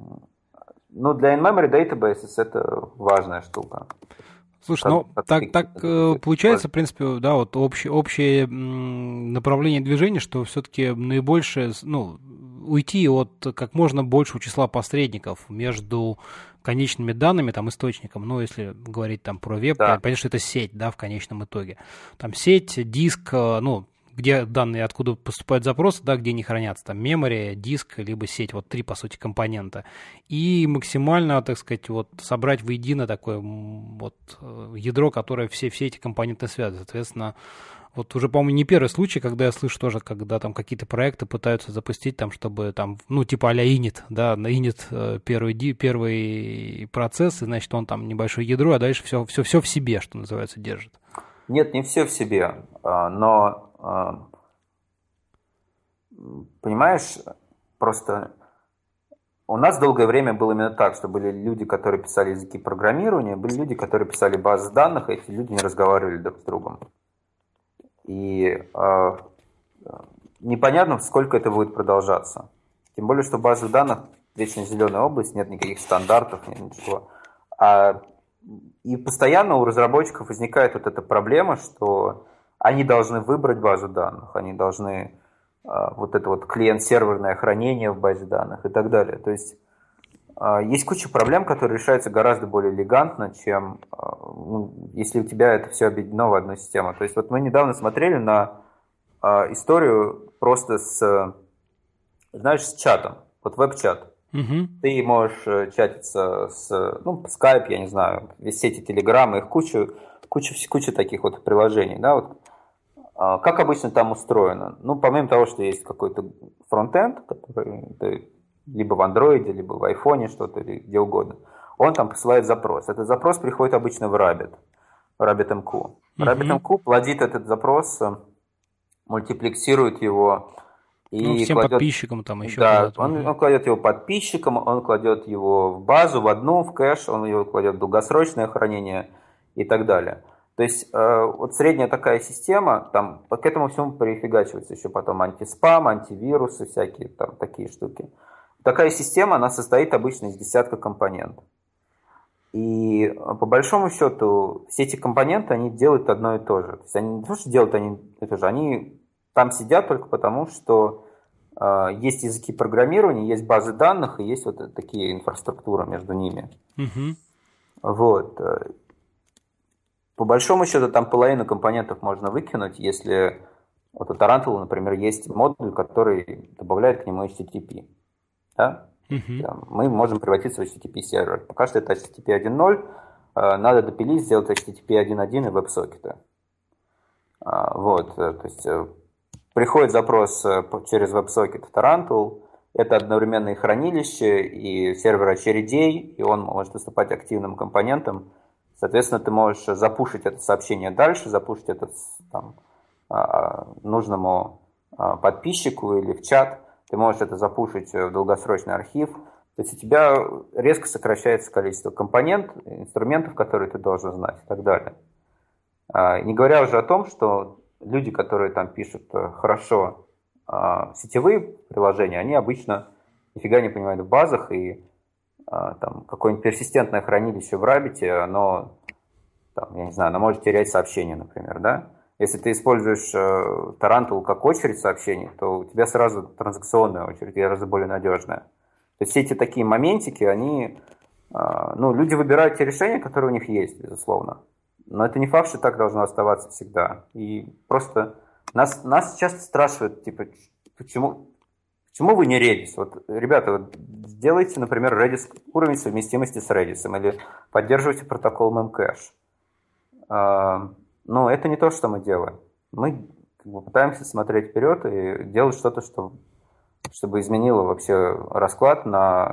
для in-memory databases это важная штука. Слушай, так получается, в принципе, да, вот общее направление движения, что все-таки наибольшее, уйти от как можно большего числа посредников между конечными данными, там, источником, если говорить там про веб, да. Понятно, что это сеть, да, в конечном итоге. Там сеть, диск, где данные, откуда поступают запросы, да, где они хранятся, там, memory, диск, либо сеть, вот 3, по сути, компонента. И максимально, так сказать, вот собрать воедино такое вот ядро, которое все эти компоненты связывает. Соответственно, вот уже, по-моему, не первый случай, когда я слышу тоже, когда там какие-то проекты пытаются запустить, там, чтобы там, типа а-ля init, да, на init первый процесс, и, значит, он там небольшое ядро, а дальше все в себе, что называется, держит. Нет, не все в себе, но понимаешь, просто у нас долгое время было именно так, что были люди, которые писали языки программирования, были люди, которые писали базы данных, и эти люди не разговаривали друг с другом. И непонятно, сколько это будет продолжаться. Тем более, что базы данных вечно зеленая область, нет никаких стандартов, нет ничего. И постоянно у разработчиков возникает вот эта проблема, что они должны выбрать базу данных, они должны вот это вот клиент-серверное хранение в базе данных и так далее. То есть есть куча проблем, которые решаются гораздо более элегантно, чем если у тебя это все объединено в одну систему. То есть вот мы недавно смотрели на историю просто с чатом, вот веб-чат. Угу. Ты можешь чатиться с Skype, я не знаю, весь сети Telegram, их куча таких вот приложений, да, вот. Как обычно там устроено? Помимо того, что есть какой-то фронтенд, который ты либо в Android, либо в iPhone, что-то, или где угодно, он там присылает запрос. Этот запрос приходит обычно в RabbitMQ. RabbitMQ плодит этот запрос, мультиплексирует его и всем кладет... подписчикам там еще. Да, он кладет его подписчикам, он кладет его в базу, в одну, в кэш, он его кладет в долгосрочное хранение и так далее. То есть вот средняя такая система, там к этому всему прифигачивается еще потом антиспам, антивирусы, всякие там такие штуки. Такая система, она состоит обычно из десятка компонентов. И по большому счету все эти компоненты, они делают одно и то же. То есть они не то, что делают они это же, они там сидят только потому, что есть языки программирования, есть базы данных и есть вот такие инфраструктуры между ними. Вот. По большому счету, там половину компонентов можно выкинуть, если вот у Tarantul, например, есть модуль, который добавляет к нему HTTP. Да? Мы можем превратиться в HTTP сервер. Пока что это HTTP 1.0, надо допилить, сделать HTTP 1.1 и веб-сокеты. Вот, то есть приходит запрос через веб-сокет в Tarantul, это одновременно и хранилище, и сервер очередей, и он может выступать активным компонентом. Соответственно, ты можешь запушить это сообщение дальше, запушить это там, нужному подписчику или в чат. Ты можешь это запушить в долгосрочный архив. То есть у тебя резко сокращается количество компонентов, инструментов, которые ты должен знать и так далее. Не говоря уже о том, что люди, которые там пишут хорошо сетевые приложения, они обычно нифига не понимают в базах, и там какое-нибудь персистентное хранилище в Rabbit, оно, там, я не знаю, оно может терять сообщения, например, да? Если ты используешь Tarantul как очередь сообщений, то у тебя сразу транзакционная очередь, гораздо более надежная. То есть все эти такие моментики, они, люди выбирают те решения, которые у них есть, безусловно. Но это не факт, что так должно оставаться всегда. И просто нас часто спрашивают, типа, почему вы не Redis? Вот, ребята, вот сделайте, например, Redis, уровень совместимости с Redis, или поддерживайте протокол Memcache. Но это не то, что мы делаем. Мы пытаемся смотреть вперед и делать что-то, чтобы изменило вообще расклад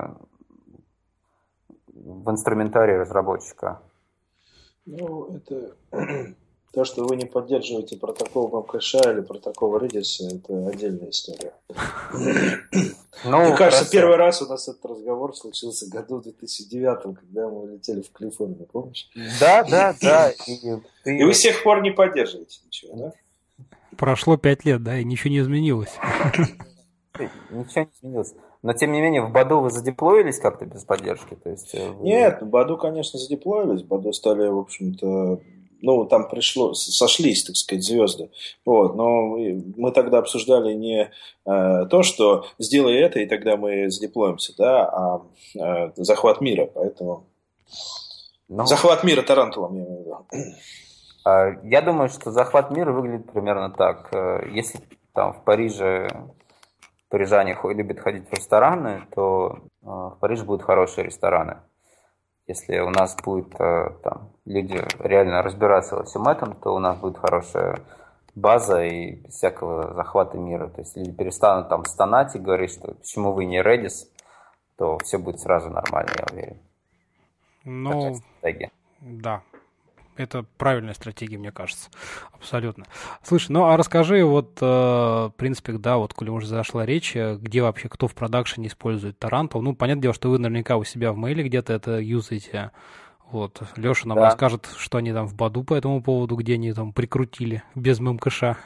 в инструментарии разработчика. Это то, что вы не поддерживаете протокол Memcache или протокол Redis, это отдельная история. Мне кажется, первый раз у нас этот разговор случился году в 2009, когда мы летели в Калифорнию, помнишь? Да. И вы с тех пор не поддерживаете ничего, да? Прошло 5 лет, да, и ничего не изменилось. Ничего не изменилось. Но, тем не менее, в Баду вы задеплоились как-то без поддержки? То есть, Нет, в Баду, конечно, задеплоились. В Баду стали, в общем-то... там сошлись, так сказать, звезды. Вот, но мы тогда обсуждали не то, что сделай это, и тогда мы задеплоимся, да, а захват мира. Поэтому захват мира Тарантулом, я имею в виду. Я думаю, что захват мира выглядит примерно так. Если там в Париже парижане любят ходить в рестораны, то в Париже будут хорошие рестораны. Если у нас будут там люди реально разбираться во всем этом, то у нас будет хорошая база и без всякого захвата мира. То есть люди перестанут там стонать и говорить, что почему вы не Redis, то все будет сразу нормально, я уверен. Да. Это правильная стратегия, мне кажется. Абсолютно. Слушай, ну а расскажи, вот, в принципе, да, вот, коли уже зашла речь, где вообще кто в продакшене использует Tarantul? Ну, понятное дело, что вы наверняка у себя в мейле где-то это юзаете. Вот, Леша нам расскажет, что они там в Баду по этому поводу, где они там прикрутили без ММКШа.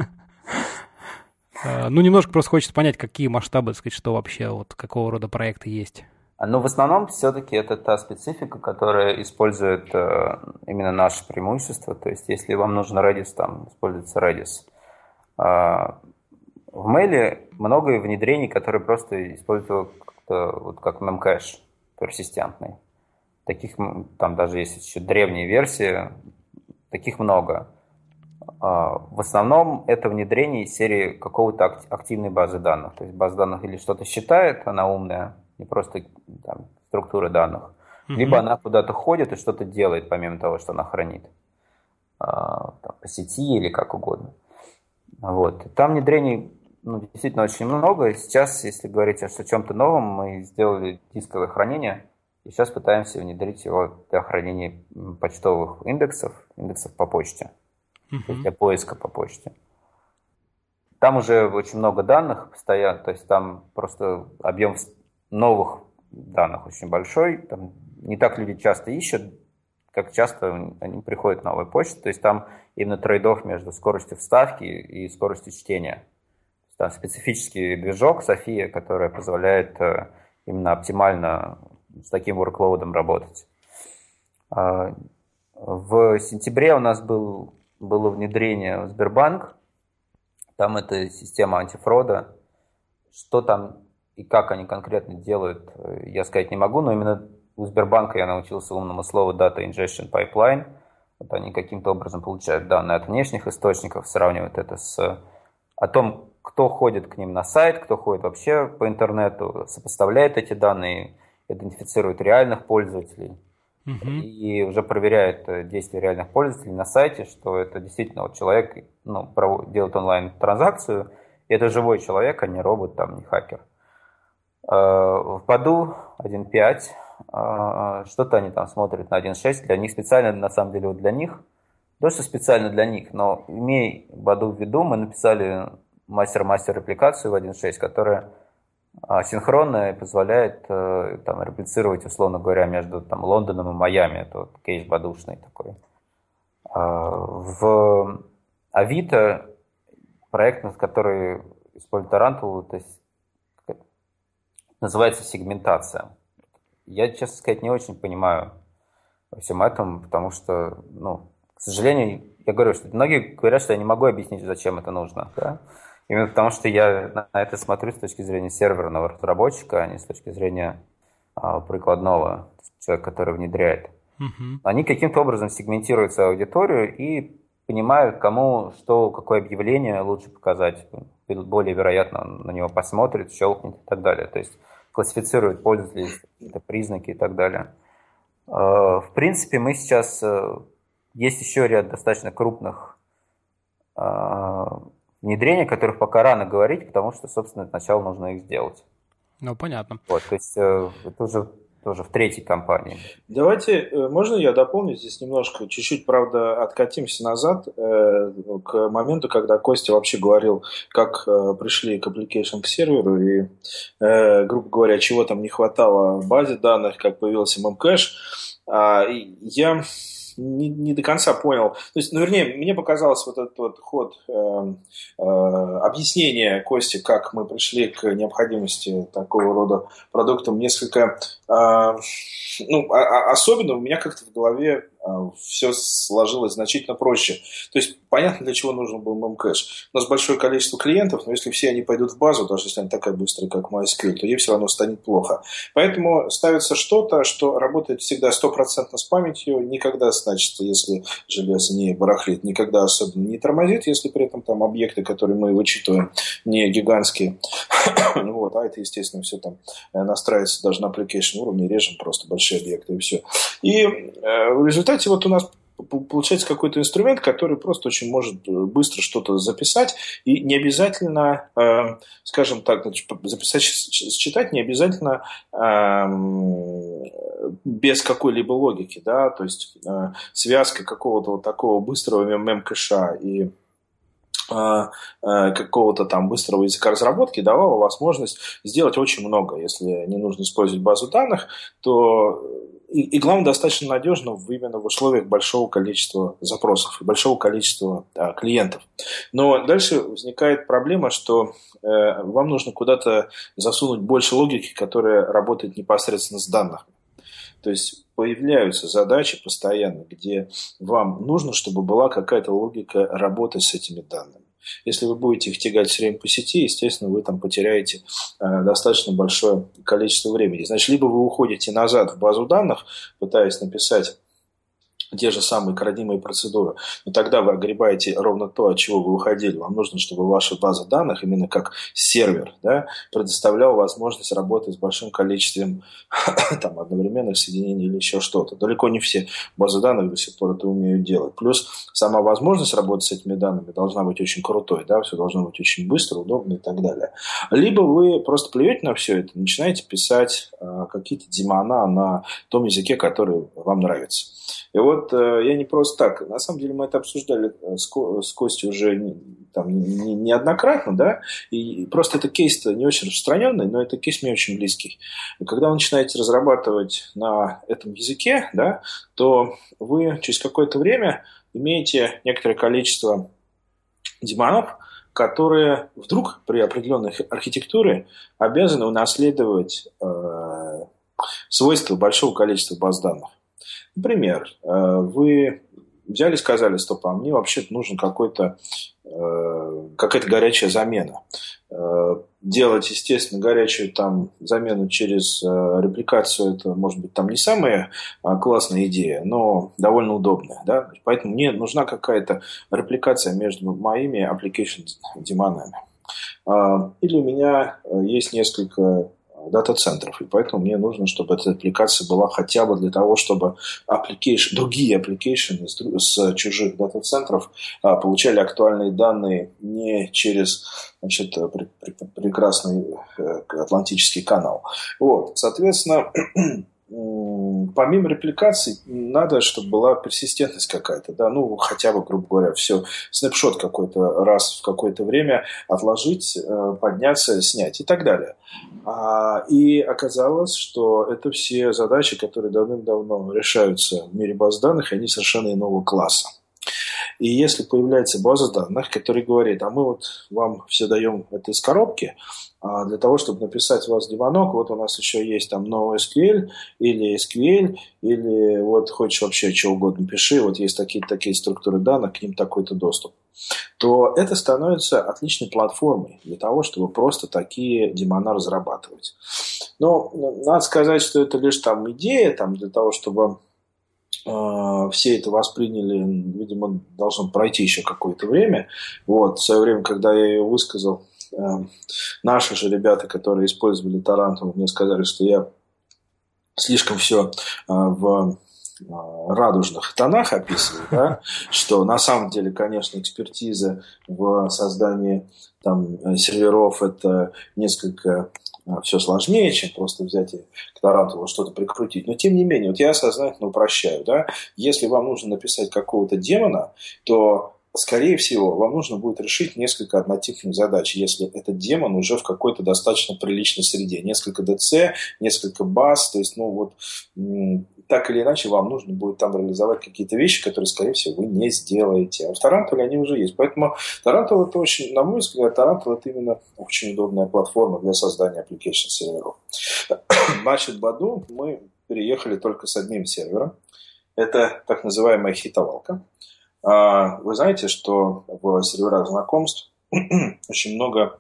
Ну, немножко просто хочется понять, какие масштабы, так сказать, что вообще, вот, какого рода проекты есть. Но в основном все-таки это та специфика, которая использует именно наше преимущество. То есть, если вам нужен Redis, там используется Redis. В мейле много внедрений, которые просто используют вот как memcache персистентный. Таких там даже есть еще древние версии, таких много. В основном это внедрение из серии какого-то активной базы данных. То есть база данных или что-то считает, она умная, не просто там, структура данных, либо она куда-то ходит и что-то делает, помимо того, что она хранит. Там, по сети или как угодно. Вот. Там внедрений действительно очень много. Сейчас, если говорить о чем-то новом, мы сделали дисковое хранение, и сейчас пытаемся внедрить его для хранения почтовых индексов по почте. Для поиска по почте. Там уже очень много данных постоянно, то есть там просто объем новых данных очень большой. Там не так люди часто ищут, как часто они приходят на новую почту. То есть там именно трейд-офф между скоростью вставки и скоростью чтения. Там специфический движок София, который позволяет именно оптимально с таким workload работать. В сентябре у нас было внедрение в Сбербанк. Там это система антифрода. Что там и как они конкретно делают, я сказать не могу, но именно у Сбербанка я научился умному слову Data Ingestion Pipeline. Вот они каким-то образом получают данные от внешних источников, сравнивают это с о том, кто ходит к ним на сайт, кто ходит вообще по интернету, сопоставляет эти данные, идентифицирует реальных пользователей. И уже проверяет действия реальных пользователей на сайте, что это действительно вот человек делает онлайн-транзакцию, и это живой человек, а не робот, там, не хакер. В Баду 1.5, что-то они там смотрят на 1.6, для них специально, на самом деле, вот для них, то, что специально для них, но имея Баду в виду, мы написали мастер-мастер репликацию в 1.6, которая синхронно и позволяет там, реплицировать, условно говоря, между там, Лондоном и Майами. Это вот кейс бадушный такой. В Авито проект, который использует Tarantul, то есть называется сегментация. Я, честно сказать, не очень понимаю во всем этом, потому что, к сожалению, я говорю, что многие говорят, что я не могу объяснить, зачем это нужно. Да? Именно потому, что я на это смотрю с точки зрения серверного разработчика, а не с точки зрения прикладного человека, который внедряет. Они каким-то образом сегментируют свою аудиторию и понимают, кому что, какое объявление лучше показать. Более вероятно, он на него посмотрит, щелкнет и так далее. То есть классифицируют пользователей, какие-то признаки и так далее. В принципе, мы сейчас... Есть еще ряд достаточно крупных внедрений, о которых пока рано говорить, потому что, собственно, сначала нужно их сделать. Ну, понятно. Вот, то есть это уже тоже в третьей компании. Давайте, можно я дополню здесь немножко, чуть-чуть, правда, откатимся назад к моменту, когда Костя вообще говорил, как пришли к application к серверу и, грубо говоря, чего там не хватало в базе данных, как появился memcache. Я не до конца понял. То есть, вернее, мне показалось вот этот вот ход объяснения Кости, как мы пришли к необходимости такого рода продуктам, несколько особенно у меня как-то в голове все сложилось значительно проще. То есть, понятно, для чего нужен был memcache. У нас большое количество клиентов, но если все они пойдут в базу, даже если она такая быстрая, как MySQL, то ей все равно станет плохо. Поэтому ставится что-то, что работает всегда 100% с памятью, никогда, значит, если железо не барахлит, никогда особенно не тормозит, если при этом там объекты, которые мы вычитываем, не гигантские. Вот, а это, естественно, все там настраивается даже на application уровне, режем просто большие объекты и все. И в результате вот у нас получается какой-то инструмент, который просто очень может быстро что-то записать, и не обязательно, скажем так, записать, считать, не обязательно без какой-либо логики, да, то есть связка какого-то вот такого быстрого мем-кэша и какого-то там быстрого языка разработки давала возможность сделать очень много. Если не нужно использовать базу данных, то и главное, достаточно надежно именно в условиях большого количества запросов и большого количества клиентов. Но дальше возникает проблема, что вам нужно куда-то засунуть больше логики, которая работает непосредственно с данными. То есть появляются задачи постоянно, где вам нужно, чтобы была какая-то логика работы с этими данными. Если вы будете их тягать все время по сети, естественно, вы там потеряете достаточно большое количество времени. Значит, либо вы уходите назад в базу данных, пытаясь написать те же самые родимые процедуры, но тогда вы огребаете ровно то, от чего вы уходили. Вам нужно, чтобы ваша база данных, именно как сервер, да, предоставляла возможность работать с большим количеством там, одновременных соединений или еще что-то. Далеко не все базы данных до сих пор это умеют делать. Плюс сама возможность работать с этими данными должна быть очень крутой, да, все должно быть очень быстро, удобно и так далее. Либо вы просто плюете на все это, начинаете писать какие-то демона на том языке, который вам нравится. И вот я не просто так. На самом деле мы это обсуждали с Костей уже там, неоднократно, да, и просто это кейс-то не очень распространенный, но это кейс мне очень близкий. И когда вы начинаете разрабатывать на этом языке, да, то вы через какое-то время имеете некоторое количество демонов, которые вдруг при определенной архитектуре обязаны унаследовать свойства большого количества баз данных. Например, вы взяли и сказали, стоп, а мне вообще-то нужен какая-то горячая замена. Делать, естественно, горячую там замену через репликацию, это, может быть, там не самая классная идея, но довольно удобная. Да? Поэтому мне нужна какая-то репликация между моими application демонами. Или у меня есть несколько дата-центров, и поэтому мне нужно, чтобы эта аппликация была хотя бы для того, чтобы другие application с чужих дата-центров получали актуальные данные не через, значит, прекрасный Атлантический канал. Вот. Соответственно, помимо репликаций, надо, чтобы была персистентность какая-то, да, ну, хотя бы, грубо говоря, все, снапшот какой-то раз в какое-то время отложить, подняться, снять и так далее. И оказалось, что это все задачи, которые давным-давно решаются в мире баз данных, и они совершенно иного класса. И если появляется база данных, которая говорит, а мы вот вам все даем это из коробки, для того, чтобы написать у вас демонок, вот у нас еще есть там NoSQL или SQL, или вот хочешь вообще что угодно пиши, вот есть такие структуры данных, к ним такой-то доступ, то это становится отличной платформой для того, чтобы просто такие демона разрабатывать. Но надо сказать, что это лишь там идея, там, для того, чтобы все это восприняли, видимо, должно пройти еще какое-то время. Вот, в свое время, когда я ее высказал, наши же ребята, которые использовали Тарантулу, мне сказали, что я слишком все в радужных тонах описываю, да? Что на самом деле, конечно, экспертиза в создании там, серверов это несколько все сложнее, чем просто взять и к Тарантулу что-то прикрутить. Но тем не менее, вот я сознательно упрощаю. Да? Если вам нужно написать какого-то демона, то скорее всего, вам нужно будет решить несколько однотипных задач, если этот демон уже в какой-то достаточно приличной среде. Несколько DC, несколько баз, то есть, ну вот, так или иначе, вам нужно будет там реализовать какие-то вещи, которые, скорее всего, вы не сделаете. А в Тарантуле они уже есть. Поэтому Тарантул это очень, на мой взгляд, Тарантул это именно очень удобная платформа для создания application серверов. Значит, в Баду мы переехали только с одним сервером. Это так называемая хитовалка. Вы знаете, что в серверах знакомств очень много,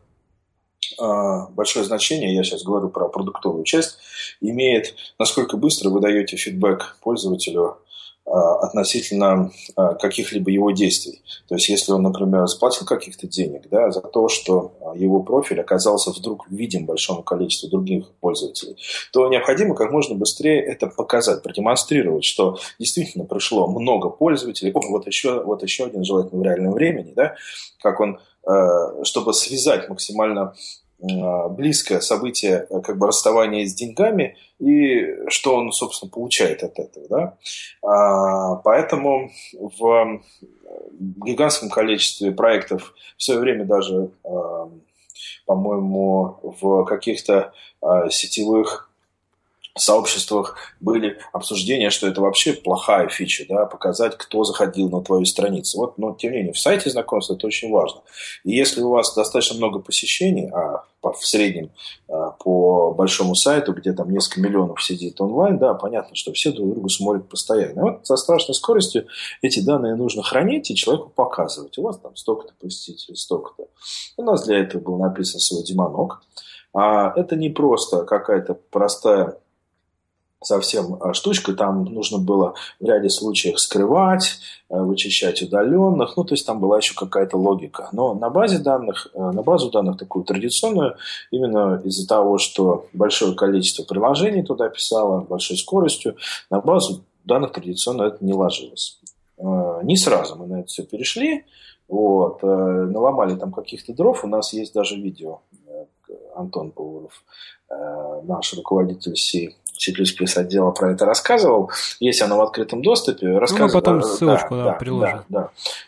большое значение, я сейчас говорю про продуктовую часть, имеет, насколько быстро вы даете фидбэк пользователю относительно каких-либо его действий. То есть, если он, например, заплатил каких-то денег, да, за то, что его профиль оказался вдруг видим большому количеству других пользователей, то необходимо как можно быстрее это показать, продемонстрировать, что действительно пришло много пользователей. Вот еще один, желательно в реальном времени, да, как он, чтобы связать максимально близкое событие, как бы расставание с деньгами, и что он, собственно, получает от этого. Да? Поэтому в гигантском количестве проектов в свое время даже, по-моему, в каких-то сетевых сообществах были обсуждения, что это вообще плохая фича, да, показать, кто заходил на твою страницу. Вот, но тем не менее, в сайте знакомства это очень важно. И если у вас достаточно много посещений, в среднем по большому сайту, где там несколько миллионов сидит онлайн, да, понятно, что все друг друга смотрят постоянно. И вот со страшной скоростью эти данные нужно хранить и человеку показывать. У вас там столько-то посетителей, столько-то. У нас для этого был написан свой демоног. Это не просто какая-то простая совсем штучка, там нужно было в ряде случаев скрывать, вычищать удаленных, то есть там была еще какая-то логика. Но на базу данных такую традиционную, именно из-за того, что большое количество приложений туда писало, большой скоростью, на базу данных традиционно это не ложилось. Не сразу мы на это все перешли, наломали там каких-то дров, у нас есть даже видео, Антон Павлов, наш руководитель C++ отдела, про это рассказывал. Есть оно в открытом доступе. Мы потом ссылочку приложим. Да.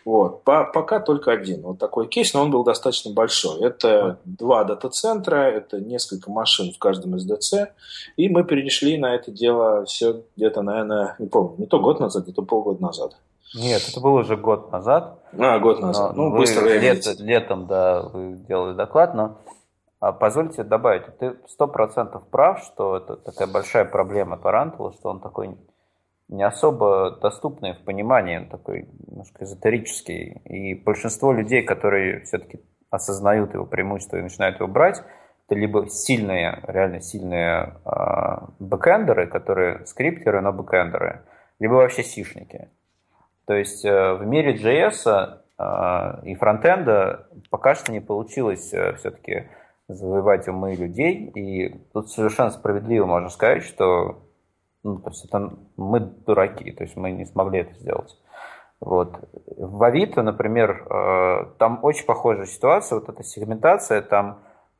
Пока только один вот такой кейс, но он был достаточно большой. Это 2 дата-центра, это несколько машин в каждом из ДЦ. И мы перешли на это дело все где-то, наверное, не помню, не то год назад, где-то полгода назад. Нет, это был уже год назад. Год назад. Быстро летом, вы делали доклад, но позвольте добавить, ты 100% прав, что это такая большая проблема Тарантула, что он такой не особо доступный в понимании, он такой немножко эзотерический. И большинство людей, которые все-таки осознают его преимущество и начинают его брать, это либо реально сильные бэкэндеры, которые скриптеры, но бэкэндеры, либо вообще сишники. То есть в мире JS и фронтенда пока что не получилось все-таки завоевать умы людей, и тут совершенно справедливо можно сказать, что то есть это мы дураки, то есть мы не смогли это сделать. В Авито, например, там очень похожая ситуация, эта сегментация, там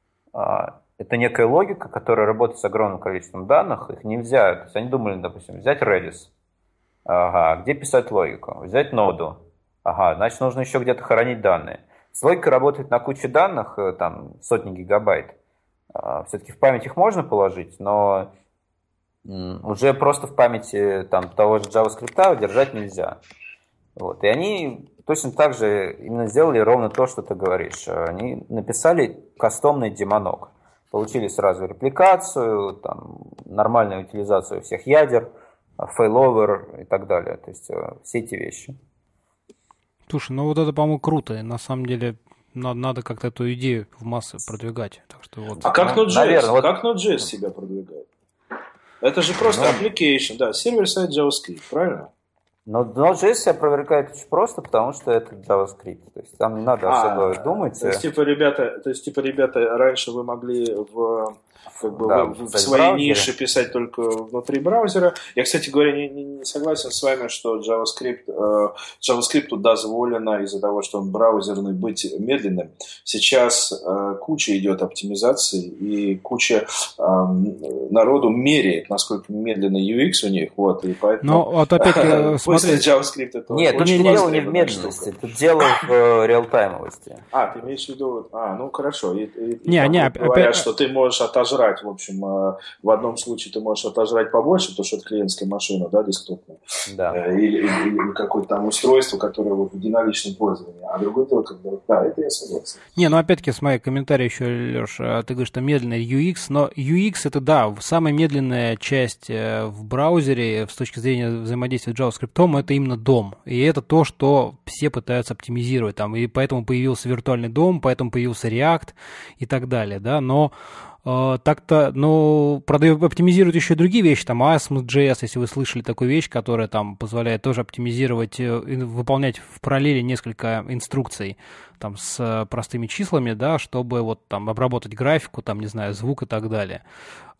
это некая логика, которая работает с огромным количеством данных, их нельзя, то есть они думали, допустим, взять Redis, где писать логику, взять ноду, значит нужно еще где-то хранить данные. Логика работает на куче данных, там сотни гигабайт. Все-таки в память их можно положить, но уже просто в памяти того же JavaScript держать нельзя. И они точно так же именно сделали ровно то, что ты говоришь. Они написали кастомный демоног. Получили сразу репликацию, нормальную утилизацию всех ядер, фейловер и так далее. То есть все эти вещи. Слушай, это, по-моему, круто. На самом деле, надо как-то эту идею в массы продвигать. Так что как Node.js? Как Node.js себя продвигает? Это же просто application, да, сервер-сайт JavaScript, правильно? Но Node.js себя продвигает очень просто, потому что это JavaScript. То есть там не надо особо думать. То есть, ребята, раньше вы могли в своей нише писать только внутри браузера. Я, кстати говоря, не согласен с вами, что JavaScript дозволено из-за того, что он браузерный, быть медленным. Сейчас куча идет оптимизации, и куча народу меряет, насколько медленный UX у них. И поэтому опять-таки, после JavaScript это нет, очень тут дело не в медленности, тут дело в реалтаймовости. Ты имеешь в виду... хорошо. Говорят, что ты можешь отожрать, в общем, в одном случае ты можешь отожрать побольше, потому что это клиентская машина, да, десктопная. Да. Или какое-то там устройство, которое в единоличном пользовании. А другое дело, это я согласен. Опять-таки, с моей комментарий еще, Леш, ты говоришь, что медленный UX, но UX это, самая медленная часть в браузере с точки зрения взаимодействия с JavaScript, это именно DOM. И это то, что все пытаются оптимизировать. И поэтому появился виртуальный DOM, поэтому появился React и так далее, да, но так-то, оптимизируют еще и другие вещи, Asm.js, если вы слышали такую вещь, которая позволяет тоже оптимизировать, выполнять в параллели несколько инструкций с простыми числами, да, чтобы обработать графику, звук и так далее.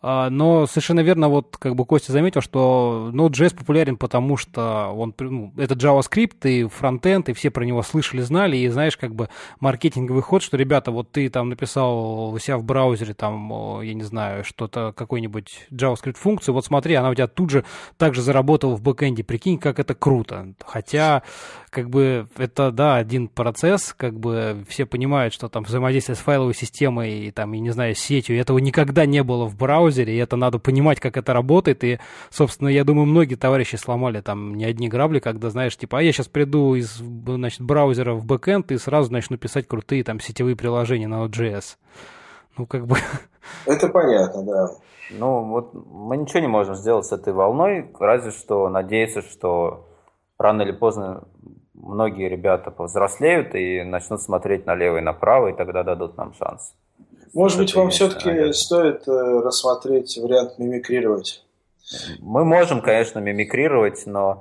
Но совершенно верно, вот как бы Костя заметил, что Node.js популярен, потому что это JavaScript и фронтенд, и все про него слышали, знали, и знаешь, как бы маркетинговый ход, что, ребята, вот ты там написал у себя в браузере, там, я не знаю, что-то, какой-нибудь JavaScript-функцию, вот смотри, она у тебя тут же также заработала в бэкэнде, прикинь, как это круто. Хотя, как бы, это, да, один процесс, как бы все понимают, что там взаимодействие с файловой системой и там, я не знаю, с сетью, этого никогда не было в браузере, и это надо понимать, как это работает, и, собственно, я думаю, многие товарищи сломали там не одни грабли, когда, знаешь, типа, я сейчас приду из, значит, браузера в бэкэнд и сразу начну писать крутые там сетевые приложения на Node.js. Ну, как бы... Это понятно, да. Ну, вот мы ничего не можем сделать с этой волной, разве что надеяться, что рано или поздно многие ребята повзрослеют и начнут смотреть налево и направо, и тогда дадут нам шанс. Может быть, вам все-таки стоит рассмотреть вариант мимикрировать? Мы можем, конечно, мимикрировать, но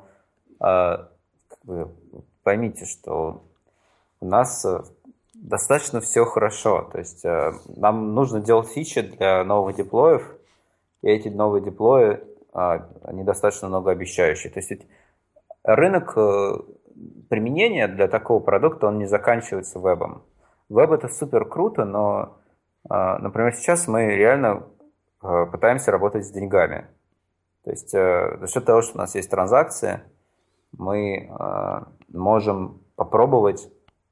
поймите, что у нас достаточно все хорошо. То есть нам нужно делать фичи для новых деплоев, и эти новые деплои, они достаточно многообещающие. То есть рынок применения для такого продукта, он не заканчивается вебом. Веб – это супер круто, но, например, сейчас мы реально пытаемся работать с деньгами. То есть за счет того, что у нас есть транзакции, мы можем попробовать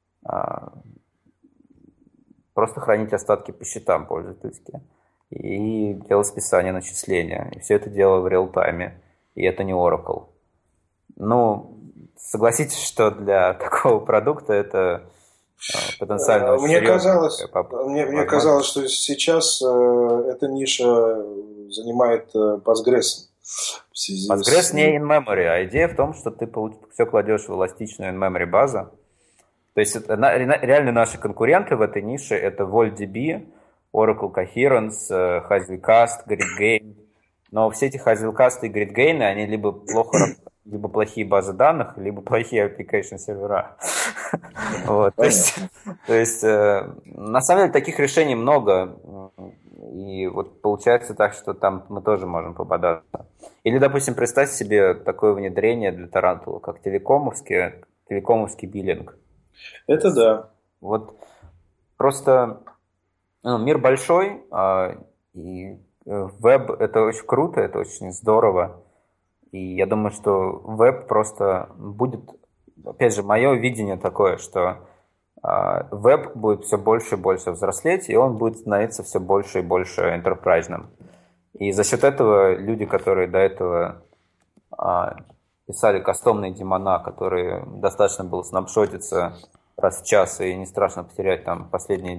просто хранить остатки по счетам пользовательские и делать списание начисления. И все это дело в реал-тайме. И это не Oracle. Ну, согласитесь, что для такого продукта это потенциально мне казалось, что сейчас эта ниша занимает Postgres. Postgres не in-memory, а идея в том, что ты все кладешь в эластичную in-memory базу. То есть реально наши конкуренты в этой нише это VoltDB, Oracle Coherence, Hazelcast, GridGain. Но все эти Hazelcast и GridGain, они либо плохие базы данных, либо плохие application сервера. Вот, то есть на самом деле таких решений много. И вот получается так, что там мы тоже можем попадаться. Или, допустим, представь себе такое внедрение для Тарантула, как телекомовский биллинг. Это да. Вот просто мир большой, и веб – это очень круто, это очень здорово. И я думаю, что веб просто будет, опять же, мое видение такое, что веб будет все больше и больше взрослеть, и он будет становиться все больше и больше enterprise-ным. И за счет этого люди, которые до этого писали кастомные демона, которые достаточно было снапшотиться раз в час, и не страшно потерять там последние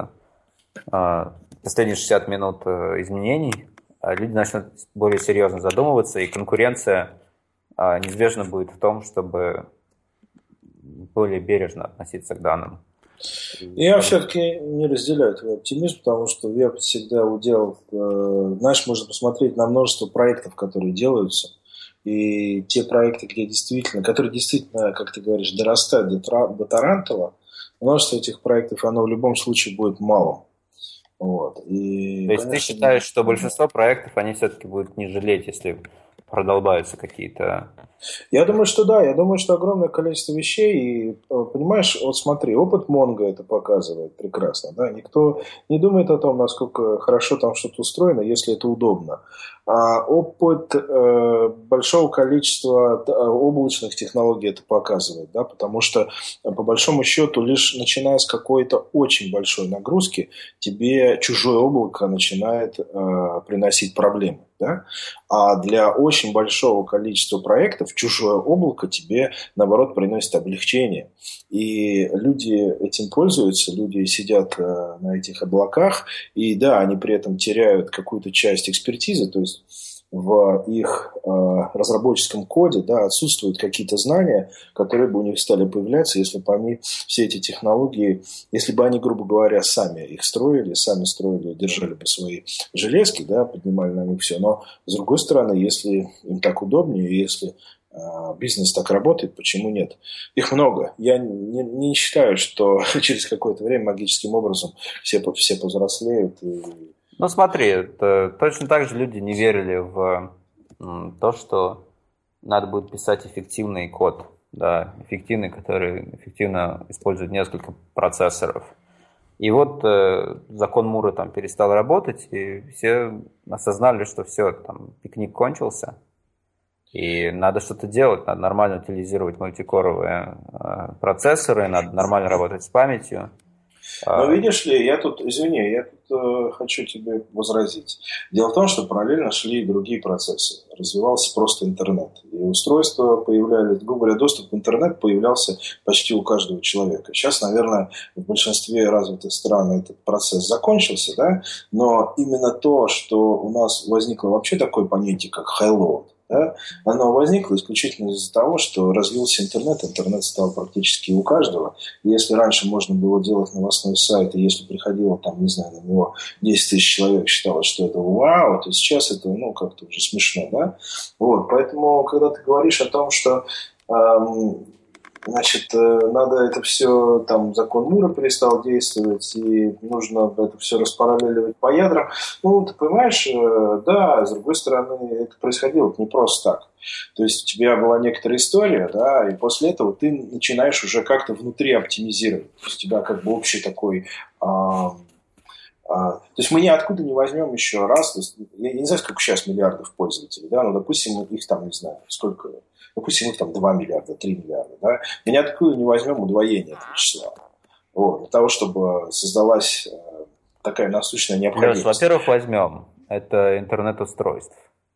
60 минут изменений, люди начнут более серьезно задумываться, и конкуренция неизбежно будет в том, чтобы более бережно относиться к данным. Я все-таки не разделяю твой оптимизм, потому что веб всегда удел. Знаешь, можно посмотреть на множество проектов, которые делаются, и те проекты, которые действительно, как ты говоришь, дорастают до Тарантула, множество этих проектов, оно в любом случае будет малым. Вот. И, то есть конечно, ты считаешь, что большинство проектов, они все-таки будут не жалеть, если продолбаются какие-то... Я думаю, что да. Я думаю, что огромное количество вещей. И, понимаешь, вот смотри, опыт Mongo это показывает прекрасно. Да? Никто не думает о том, насколько хорошо там что-то устроено, если это удобно. А опыт большого количества облачных технологий это показывает. Да? Потому что, по большому счету, лишь начиная с какой-то очень большой нагрузки, тебе чужое облако начинает приносить проблемы. Да? А для очень большого количества проектов чужое облако тебе, наоборот, приносит облегчение. И люди этим пользуются, люди сидят на этих облаках, и да, они при этом теряют какую-то часть экспертизы, то есть в их разработческом коде отсутствуют какие-то знания, которые бы у них стали появляться, если бы они все эти технологии, если бы они, грубо говоря, сами их строили, держали бы свои железки, поднимали на них все. Но, с другой стороны, если им так удобнее, если бизнес так работает, почему нет? Их много. Я не считаю, что через какое-то время магическим образом все повзрослеют. Ну, смотри, это точно так же люди не верили в то, что надо будет писать эффективный код, да, эффективный, который эффективно использует несколько процессоров. И вот закон Мура там перестал работать, и все осознали, что все, там, пикник кончился, и надо что-то делать, надо нормально утилизировать мультикоровые процессоры, надо нормально работать с памятью. Но видишь ли, я тут хочу тебе возразить. Дело в том, что параллельно шли и другие процессы. Развивался просто интернет. И устройства появлялись, грубо говоря, доступ к интернету появлялся почти у каждого человека. Сейчас, наверное, в большинстве развитых стран этот процесс закончился, да? Но именно то, что у нас возникло вообще такое понятие, как high-load, да, оно возникло исключительно из-за того, что развился интернет стал практически у каждого. И если раньше можно было делать новостной сайт, и если приходило там, не знаю, на него 10 тысяч человек, считалось, что это вау, то сейчас это, как-то уже смешно, да. Вот, поэтому, когда ты говоришь о том, что надо это все, там, закон Мура перестал действовать, и нужно это все распараллеливать по ядрам. Ты понимаешь, да, с другой стороны, это происходило не просто так. То есть у тебя была некоторая история, да, и после этого ты начинаешь уже как-то внутри оптимизировать. То есть у тебя как бы общий такой... То есть мы ниоткуда не возьмем еще раз, то есть, я не знаю, сколько сейчас миллиардов пользователей, да, но, допустим, их там, не знаю, сколько, допустим, их там 2 миллиарда, 3 миллиарда, да, мы ниоткуда не возьмем удвоение этого числа, вот, для того, чтобы создалась такая насущная необходимость. Леш, во-первых, возьмем, это интернет-устройств.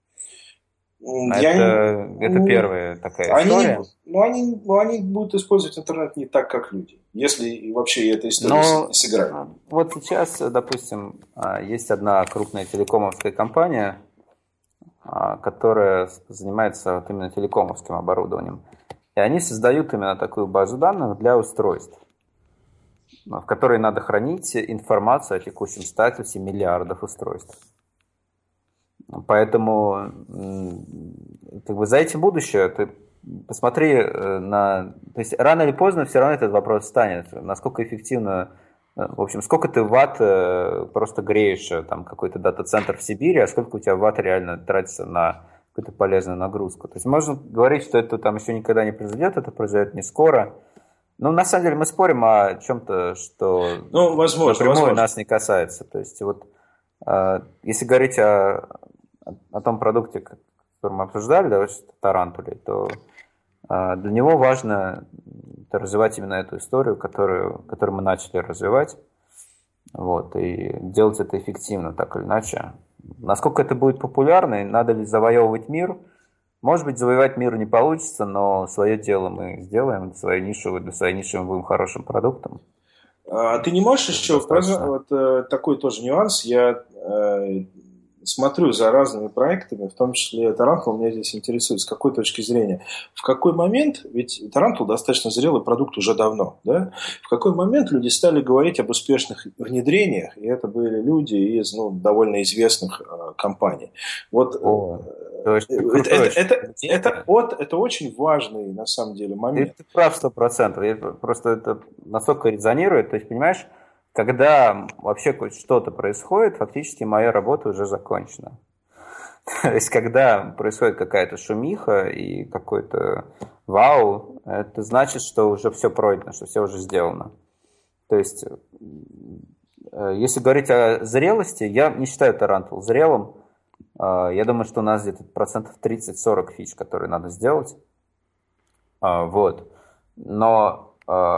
Это первая такая история. Они будут использовать интернет не так, как люди. Если вообще эта история не сыграет. Вот сейчас, допустим, есть одна крупная телекомовская компания, которая занимается вот именно телекомовским оборудованием. И они создают именно такую базу данных для устройств, в которой надо хранить информацию о текущем статусе миллиардов устройств. Поэтому как бы за этим будущее. Ты посмотри на... То есть рано или поздно все равно этот вопрос станет. Насколько эффективно... В общем, сколько ты ватт просто греешь там какой-то дата-центр в Сибири, а сколько у тебя ватт реально тратится на какую-то полезную нагрузку. То есть можно говорить, что это там еще никогда не произойдет, это произойдет не скоро. Но на самом деле мы спорим о чем-то, что напрямую нас не касается. То есть вот если говорить о том продукте, который мы обсуждали, да, тарантуле, то для него важно развивать именно эту историю, которую мы начали развивать, вот, и делать это эффективно, так или иначе. Насколько это будет популярно, и надо ли завоевывать мир? Может быть, завоевать мир не получится, но свое дело мы сделаем, для своей ниши мы будем хорошим продуктом. А ты не можешь еще вот такой тоже нюанс? Я смотрю за разными проектами, в том числе Tarantul меня здесь интересует, с какой точки зрения. В какой момент, ведь Tarantul достаточно зрелый продукт уже давно, да? В какой момент люди стали говорить об успешных внедрениях, и это были люди из довольно известных компаний. Вот это очень важный, на самом деле, момент. Ты прав 100%. Просто это настолько резонирует. То есть, понимаешь, когда вообще хоть что-то происходит, фактически моя работа уже закончена. То есть, когда происходит какая-то шумиха и какой-то вау, это значит, что уже все пройдено, что все уже сделано. То есть, если говорить о зрелости, я не считаю Tarantul зрелым. Я думаю, что у нас где-то 30-40% фич, которые надо сделать. Вот. Но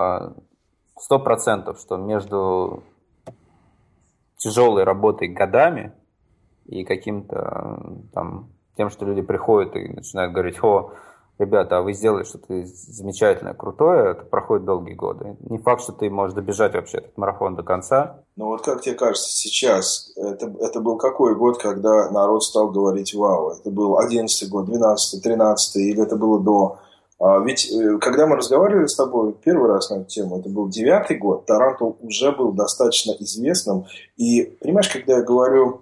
100%, что между тяжелой работой годами и каким-то там тем, что люди приходят и начинают говорить: о, ребята, а вы сделали что-то замечательное, крутое, это проходит долгие годы. Не факт, что ты можешь добежать вообще этот марафон до конца. Ну вот как тебе кажется сейчас, это был какой год, когда народ стал говорить вау? Это был 11-й год, 12-й, 13-й, или это было до... Ведь когда мы разговаривали с тобой первый раз на эту тему, это был 9-й год, Tarantul уже был достаточно известным. И, понимаешь, когда я говорю,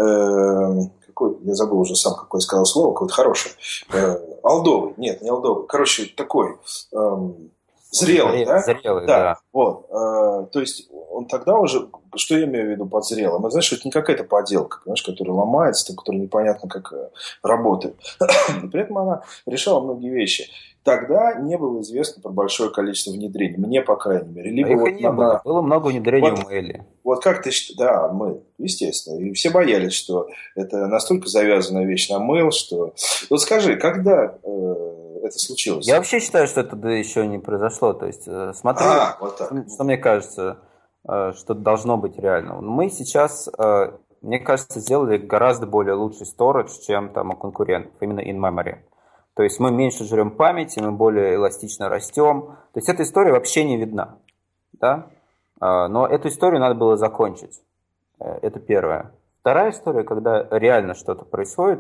я забыл уже сам, какое сказал слово, какое-то хорошее, алдовый, нет, не алдовый, короче, такой, Зрелый, да? Зрелый, да. Вот. То есть он тогда уже, что я имею в виду под зрелым? Знаешь, это не какая-то поделка, понимаешь, которая ломается, которая непонятно как работает. Но при этом она решала многие вещи. Тогда не было известно про большое количество внедрений. Мне, по крайней мере. Либо их вот и не было. Было много внедрений в Mail. Вот как ты считаешь? Да, мы, естественно. И все боялись, что это настолько завязанная вещь на mail, что... Вот скажи, когда это случилось? Я вообще считаю, что это еще не произошло. То есть, смотри, вот так. Что мне кажется, что должно быть реально. Мы сейчас, мне кажется, сделали гораздо более лучший storage, чем там у конкурентов, именно in-memory. То есть мы меньше жрем памяти, мы более эластично растем. То есть эта история вообще не видна. Да? Но эту историю надо было закончить. Это первое. Вторая история, когда реально что-то происходит,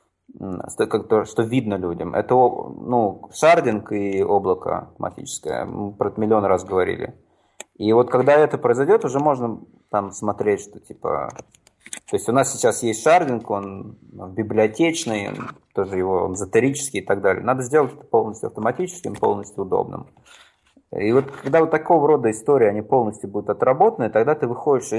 что видно людям, это шардинг и облако автоматическое. Мы про это миллион раз говорили. И вот когда это произойдет, уже можно там смотреть, что типа... То есть у нас сейчас есть шардинг, он библиотечный, он эзотерический и так далее. Надо сделать это полностью автоматическим, полностью удобным. И вот когда вот такого рода истории, они полностью будут отработаны, тогда ты выходишь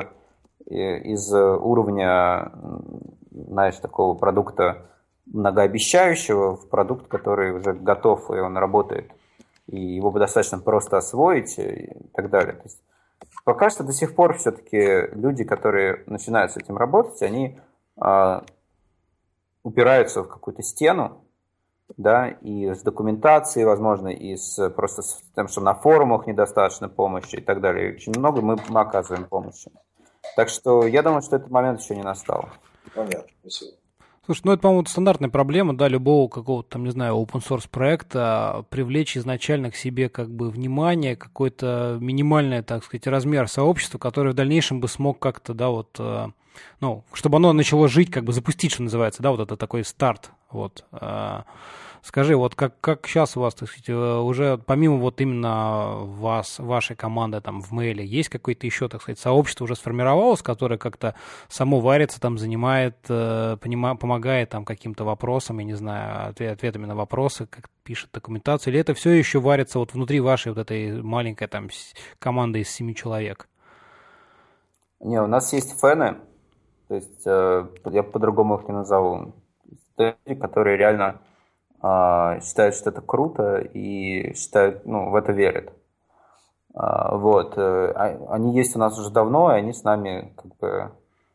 из уровня, знаешь, такого продукта многообещающего в продукт, который уже готов, и он работает. И его достаточно просто освоить и так далее. То есть пока что до сих пор все-таки люди, которые начинают с этим работать, они упираются в какую-то стену, да, и с документацией, возможно, и просто с тем, что на форумах недостаточно помощи и так далее. И очень много мы оказываем помощи. Так что я думаю, что этот момент еще не настал. Понятно, спасибо. Слушай, это, по-моему, стандартная проблема, да, любого какого-то, там, не знаю, open-source проекта, привлечь изначально к себе как бы внимание, какой-то минимальный, так сказать, размер сообщества, который в дальнейшем бы смог как-то, да, чтобы оно начало жить, как бы запустить, что называется, да, вот это такой старт, вот. Скажи, вот как сейчас у вас, так сказать, уже помимо вот именно вашей команды там в Mail, есть какое-то еще, так сказать, сообщество уже сформировалось, которое как-то само варится, там занимает, помогает там каким-то вопросам, я не знаю, ответами на вопросы, как пишет документацию, или это все еще варится вот внутри вашей вот этой маленькой там команды из 7 человек? Не, у нас есть фэны, то есть я по-другому их не назову, люди, которые реально считают, что это круто и считают, в это верят. Вот. Они есть у нас уже давно, и они с нами как бы...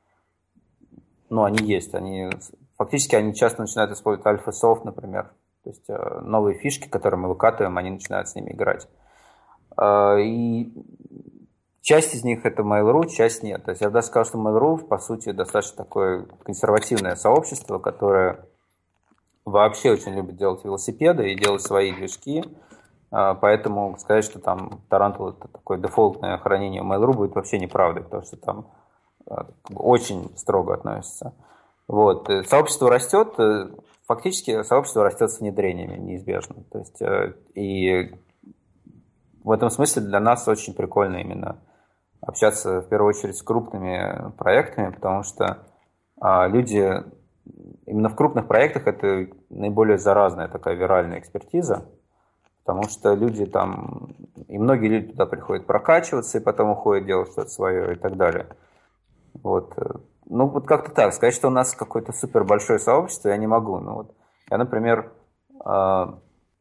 они есть. Фактически они часто начинают использовать альфа-софт, например. То есть новые фишки, которые мы выкатываем, они начинают с ними играть. И часть из них это Mail.ru, часть нет. То есть я бы даже сказал, что Mail.ru, по сути, достаточно такое консервативное сообщество, которое вообще очень любит делать велосипеды и делать свои движки. Поэтому сказать, что там Tarantul это такое дефолтное хранение Mail.ru будет вообще неправдой, потому что там очень строго относятся. Вот. Сообщество растет, фактически сообщество растет с внедрениями неизбежно. То есть, и в этом смысле для нас очень прикольно именно общаться в первую очередь с крупными проектами, потому что люди именно в крупных проектах это наиболее заразная такая виральная экспертиза, потому что люди там, и многие люди туда приходят прокачиваться, и потом уходят делать что-то свое и так далее. Вот. Вот как-то так. Сказать, что у нас какое-то супер большое сообщество, я не могу. Я, например, как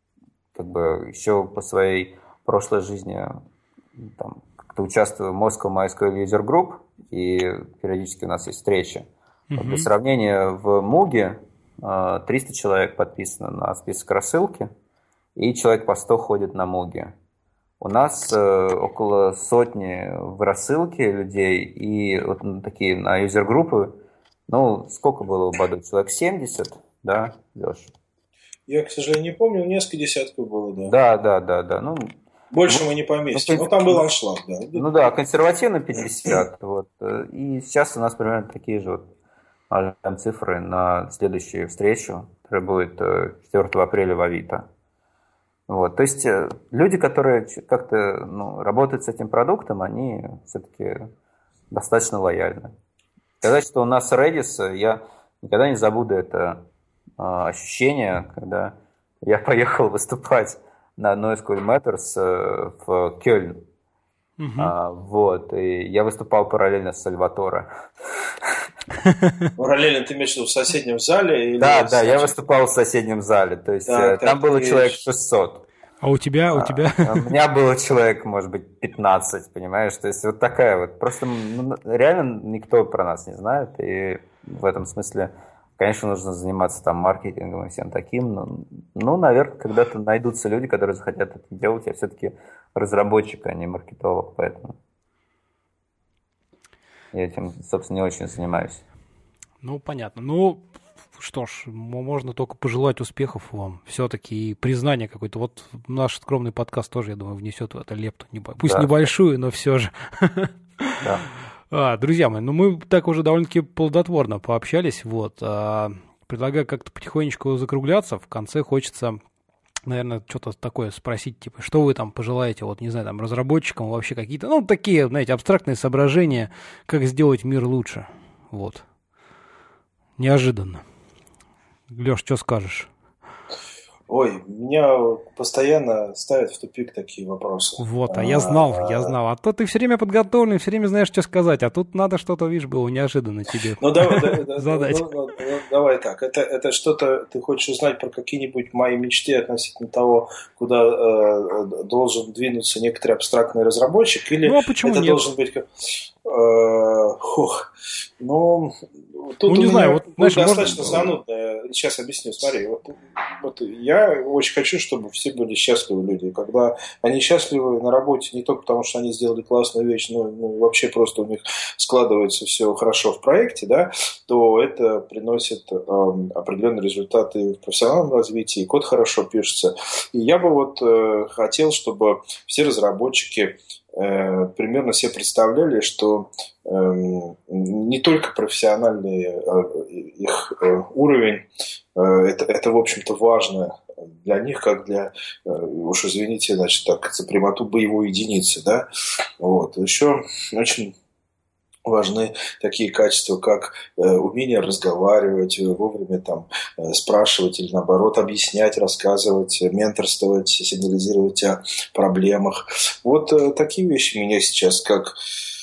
бы еще по своей прошлой жизни там, как-то участвую в Moscow MySQL User Group, и периодически у нас есть встречи. Вот для сравнения, в Муге 300 человек подписано на список рассылки, и человек по 100 ходит на Муге. У нас около сотни в рассылке людей, и вот такие на юзер-группы, сколько было в Баду? Человек 70, да, Леша? Я, к сожалению, не помню, несколько десятков было, да. Да. Больше мы не поместим. Там был аншлаг, да. Консервативно 50. Вот. И сейчас у нас примерно такие же цифры на следующую встречу, которая будет 4 апреля в Авито. Вот. То есть люди, которые как-то работают с этим продуктом, они все-таки достаточно лояльны. Сказать, что у нас Redis, я никогда не забуду это ощущение, когда я поехал выступать на одной из Cool Matters в Кёльн. Вот, и я выступал параллельно с Сальваторе. Параллельно ты имеешь в виду в соседнем зале? Или да, я выступал в соседнем зале, то есть там было человек 600. А у тебя? У меня было человек, может быть, 15, понимаешь? То есть вот такая вот. Просто реально никто про нас не знает, и в этом смысле, конечно, нужно заниматься там маркетингом и всем таким. Но, наверное, когда-то найдутся люди, которые захотят это делать. Я все-таки разработчик, а не маркетолог, поэтому я этим, собственно, не очень занимаюсь. Ну, понятно. Ну, что ж, можно только пожелать успехов вам все-таки и признания какое-то. Вот наш скромный подкаст тоже, я думаю, внесет в это лепту. Пусть небольшую, но все же. Друзья мои, ну мы так уже довольно-таки плодотворно пообщались. Вот. Предлагаю как-то потихонечку закругляться. В конце хочется, наверное, что-то такое спросить, типа, что вы там пожелаете, вот, не знаю, там, разработчикам, вообще какие-то, ну, такие, знаете, абстрактные соображения, как сделать мир лучше. Вот. Неожиданно. Леш, что скажешь? Ой, меня постоянно ставят в тупик такие вопросы. Вот, я знал. А то ты все время подготовлен, все время знаешь, что сказать, а тут надо что-то, видишь, было неожиданно тебе задать. Давай так, это что-то ты хочешь узнать про какие-нибудь мои мечты относительно того, куда должен двинуться некоторый абстрактный разработчик, или это должен быть... Тут не знаю, знаешь, достаточно занудно. Сейчас объясню. Смотри, вот я очень хочу, чтобы все были счастливы люди. Когда они счастливы на работе не только потому, что они сделали классную вещь, но вообще просто у них складывается все хорошо в проекте, да, то это приносит определенные результаты в профессиональном развитии, код хорошо пишется. И я бы вот хотел, чтобы все разработчики примерно себе представляли, что не только профессиональный их уровень, это, в общем-то, важно для них, как для, уж извините, значит, так, за прямоту боевой единицы, да, вот. Еще очень важны такие качества, как умение разговаривать, вовремя там спрашивать или наоборот объяснять, рассказывать, менторствовать, сигнализировать о проблемах. Вот такие вещи меня сейчас как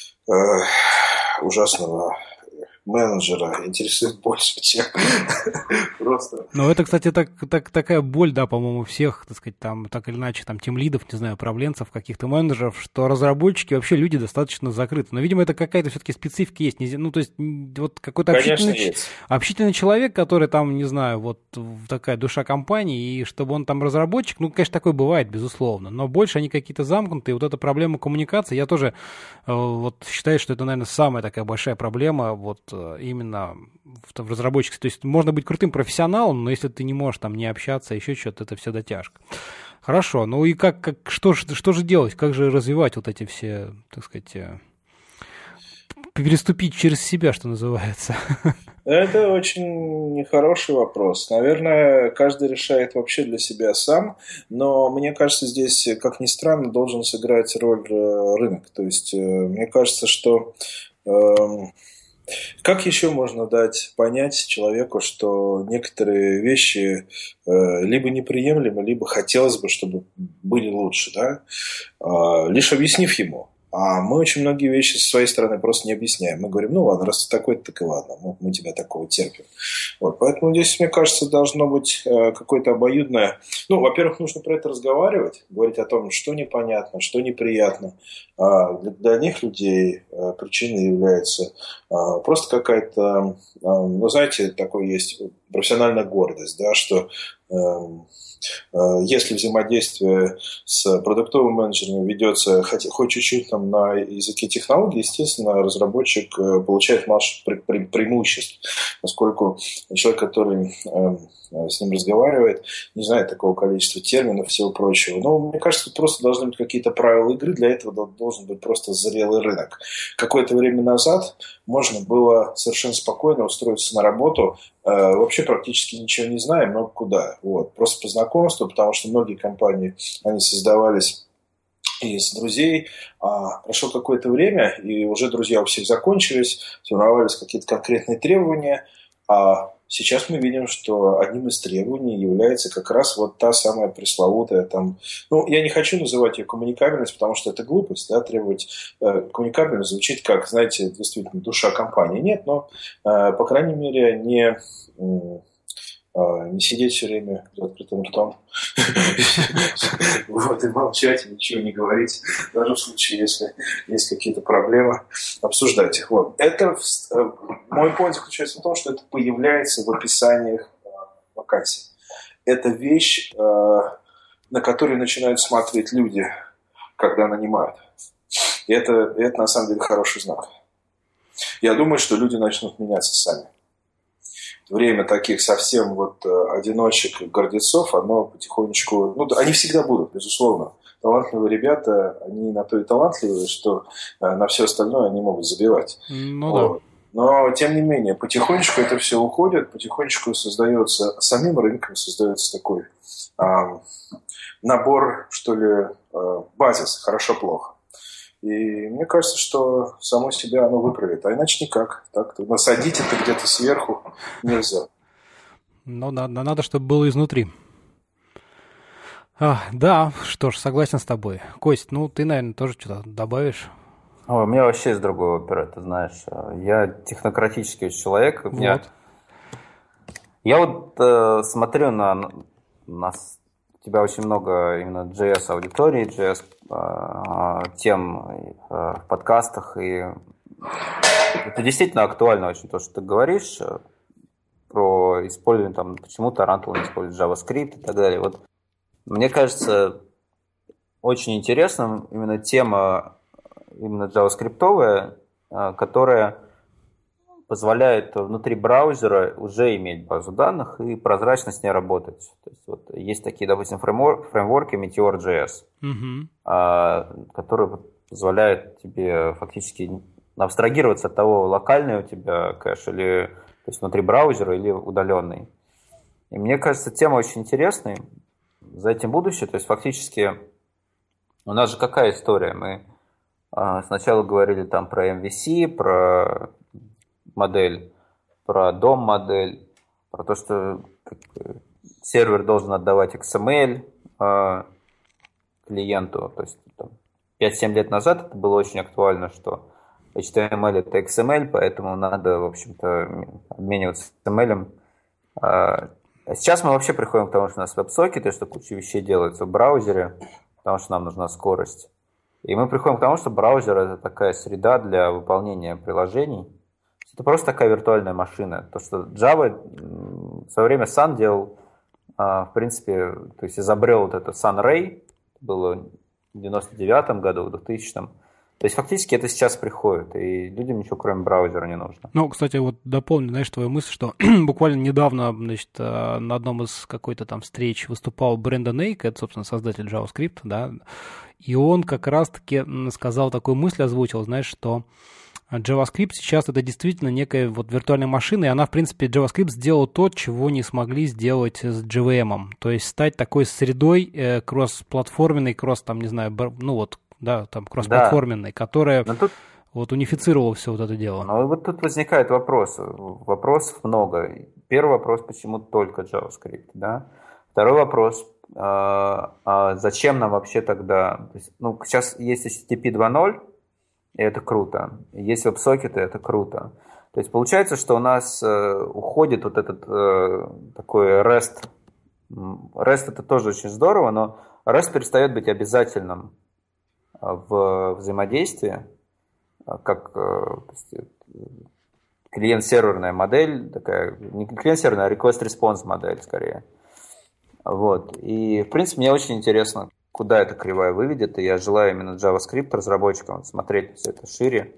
ужасного менеджера интересует больше, чем просто... Ну, это, кстати, такая боль, да, по-моему, всех, так сказать, там, так или иначе, там, тимлидов, не знаю, управленцев, каких-то менеджеров, что разработчики вообще люди достаточно закрыты. Но, видимо, это какая-то все-таки специфика есть. Ну, то есть, вот какой-то общительный человек, который там, не знаю, вот такая душа компании, и чтобы он там разработчик, ну, конечно, такое бывает, безусловно, но больше они какие-то замкнутые. Вот эта проблема коммуникации, я тоже вот считаю, что это, наверное, самая такая большая проблема, вот, именно в разработчестве. То есть можно быть крутым профессионалом, но если ты не можешь там не общаться, еще что-то, это все дотяжка. Хорошо, ну и что же делать? Как же развивать вот эти все, так сказать, переступить через себя, что называется? Это очень нехороший вопрос. Наверное, каждый решает вообще для себя сам, но мне кажется, здесь, как ни странно, должен сыграть роль рынок. То есть мне кажется, что как еще можно дать понять человеку, что некоторые вещи либо неприемлемы, либо хотелось бы, чтобы были лучше, да? Лишь объяснив ему. А мы очень многие вещи со своей стороны просто не объясняем. Мы говорим, ну ладно, раз ты такой, так и ладно, мы тебя такого терпим. Вот, поэтому здесь, мне кажется, должно быть какое-то обоюдное... Ну, во-первых, нужно про это разговаривать, говорить о том, что непонятно, что неприятно. Для них людей причиной является просто какая-то, ну, знаете, такой есть профессиональная гордость, да, что... Если взаимодействие с продуктовым менеджером ведется хоть чуть-чуть там на языке технологий, естественно, разработчик получает массу преимуществ, поскольку человек, который с ним разговаривает, не знает такого количества терминов и всего прочего. Но мне кажется, просто должны быть какие-то правила игры, для этого должен быть просто зрелый рынок. Какое-то время назад можно было совершенно спокойно устроиться на работу, вообще практически ничего не зная, много куда. Вот. Просто по знакомству, потому что многие компании, они создавались из друзей. Прошло какое-то время, и уже друзья у всех закончились, сформировались какие-то конкретные требования, сейчас мы видим, что одним из требований является как раз вот та самая пресловутая там... Ну, я не хочу называть ее коммуникабельность, потому что это глупость, да, требовать коммуникабельность звучит как, знаете, действительно душа компании. Нет, но, по крайней мере, не сидеть все время с открытым ртом и молчать, и ничего не говорить, даже в случае, если есть какие-то проблемы, обсуждать их. Вот. Мой point заключается в том, что это появляется в описаниях вакансий. Это вещь, на которую начинают смотреть люди, когда нанимают. И это на самом деле хороший знак. Я думаю, что люди начнут меняться сами. Время таких совсем одиночек, гордецов, оно потихонечку... Ну, они всегда будут, безусловно. Талантливые ребята, они на то и талантливые, что на все остальное они могут забивать. Ну вот. Да. Но, тем не менее, потихонечку это все уходит, потихонечку создается, самим рынком создается такой набор, что ли, базис, хорошо-плохо. И мне кажется, что само себя оно выправит, а иначе никак. Так-то насадить это где-то сверху нельзя. Ну, надо, чтобы было изнутри. Да, что ж, согласен с тобой. Кость, ну ты, наверное, тоже что-то добавишь? У меня вообще из другой оперы, ты знаешь. Я технократический человек. Я смотрю на тебя очень много именно JS-аудитории, JS тем в подкастах, и это действительно актуально очень, то, что ты говоришь про использование, там, почему Tarantul не использует JavaScript и так далее. Вот, мне кажется, очень интересным именно тема именно JavaScript-овая, которая позволяет внутри браузера уже иметь базу данных и прозрачно с ней работать. То есть, вот, есть такие, допустим, фреймворки Meteor.js, которые позволяют тебе фактически абстрагироваться от того, локальный у тебя кэш или то есть внутри браузера или удаленный. И мне кажется, тема очень интересная. За этим будущее. То есть фактически у нас же какая история? Мы сначала говорили там про MVC, про модель, про DOM-модель, про то, что сервер должен отдавать XML клиенту. То есть 5-7 лет назад это было очень актуально, что HTML это XML, поэтому надо, в общем-то, обмениваться XML. А сейчас мы вообще приходим к тому, что у нас веб-сокеты, что куча вещей делается в браузере, потому что нам нужна скорость. И мы приходим к тому, что браузер это такая среда для выполнения приложений. Это просто такая виртуальная машина. То, что Java в свое время Sun делал, в принципе, то есть изобрел вот это Sunray, было в 99-м году, в 2000-м. То есть фактически это сейчас приходит, и людям ничего кроме браузера не нужно. Ну, кстати, вот дополню, знаешь, твою мысль, что буквально недавно, значит, на одном из какой-то там встреч выступал Брэндон Эйк, это, собственно, создатель JavaScript, да, и он как раз-таки сказал такую мысль, озвучил, знаешь, что JavaScript сейчас это действительно некая вот виртуальная машина, и она, в принципе, JavaScript сделал то, чего не смогли сделать с JVM, то есть стать такой средой кросс-платформенной, там, не знаю, ну вот, да, там кроссплатформенной, да, которая вот унифицировала все вот это дело. Ну вот тут возникает вопрос. Вопросов много. Первый вопрос, почему только JavaScript, да? Второй вопрос, зачем нам вообще тогда... То есть, ну, сейчас есть HTTP 2.0, и это круто. Есть веб-сокеты, это круто. То есть получается, что у нас уходит вот этот такой REST. REST это тоже очень здорово, но REST перестает быть обязательным в взаимодействии, как клиент-серверная модель, такая, не клиент-серверная, а request-response модель скорее. Вот. И, в принципе, мне очень интересно, куда эта кривая выведет, и я желаю именно JavaScript разработчикам смотреть все это шире.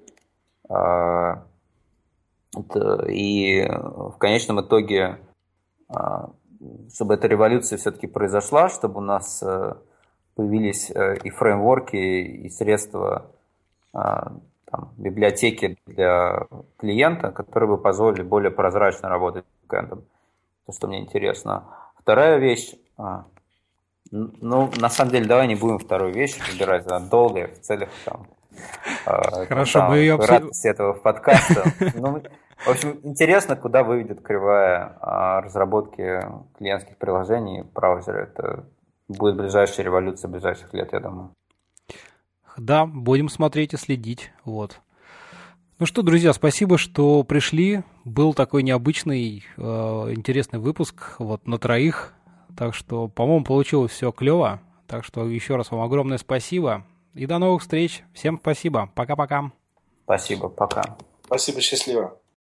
И в конечном итоге, чтобы эта революция все-таки произошла, чтобы у нас появились и фреймворки, и средства, там, библиотеки для клиента, которые бы позволили более прозрачно работать с бэкэндом. То, что мне интересно. Вторая вещь. Ну, на самом деле, давай не будем вторую вещь выбирать, она долгая, в целях там, хорошо, мы ее радости этого подкаста. Ну, В общем, интересно, куда выведет кривая разработки клиентских приложений в браузере. Это будет ближайшая революция ближайших лет, я думаю. Да, будем смотреть и следить. Вот. Ну что, друзья, спасибо, что пришли. Был такой необычный, интересный выпуск вот на троих. Так что, по-моему, получилось все клево. Так что еще раз вам огромное спасибо. И до новых встреч. Всем спасибо. Пока-пока. Спасибо. Пока. Спасибо, счастливо.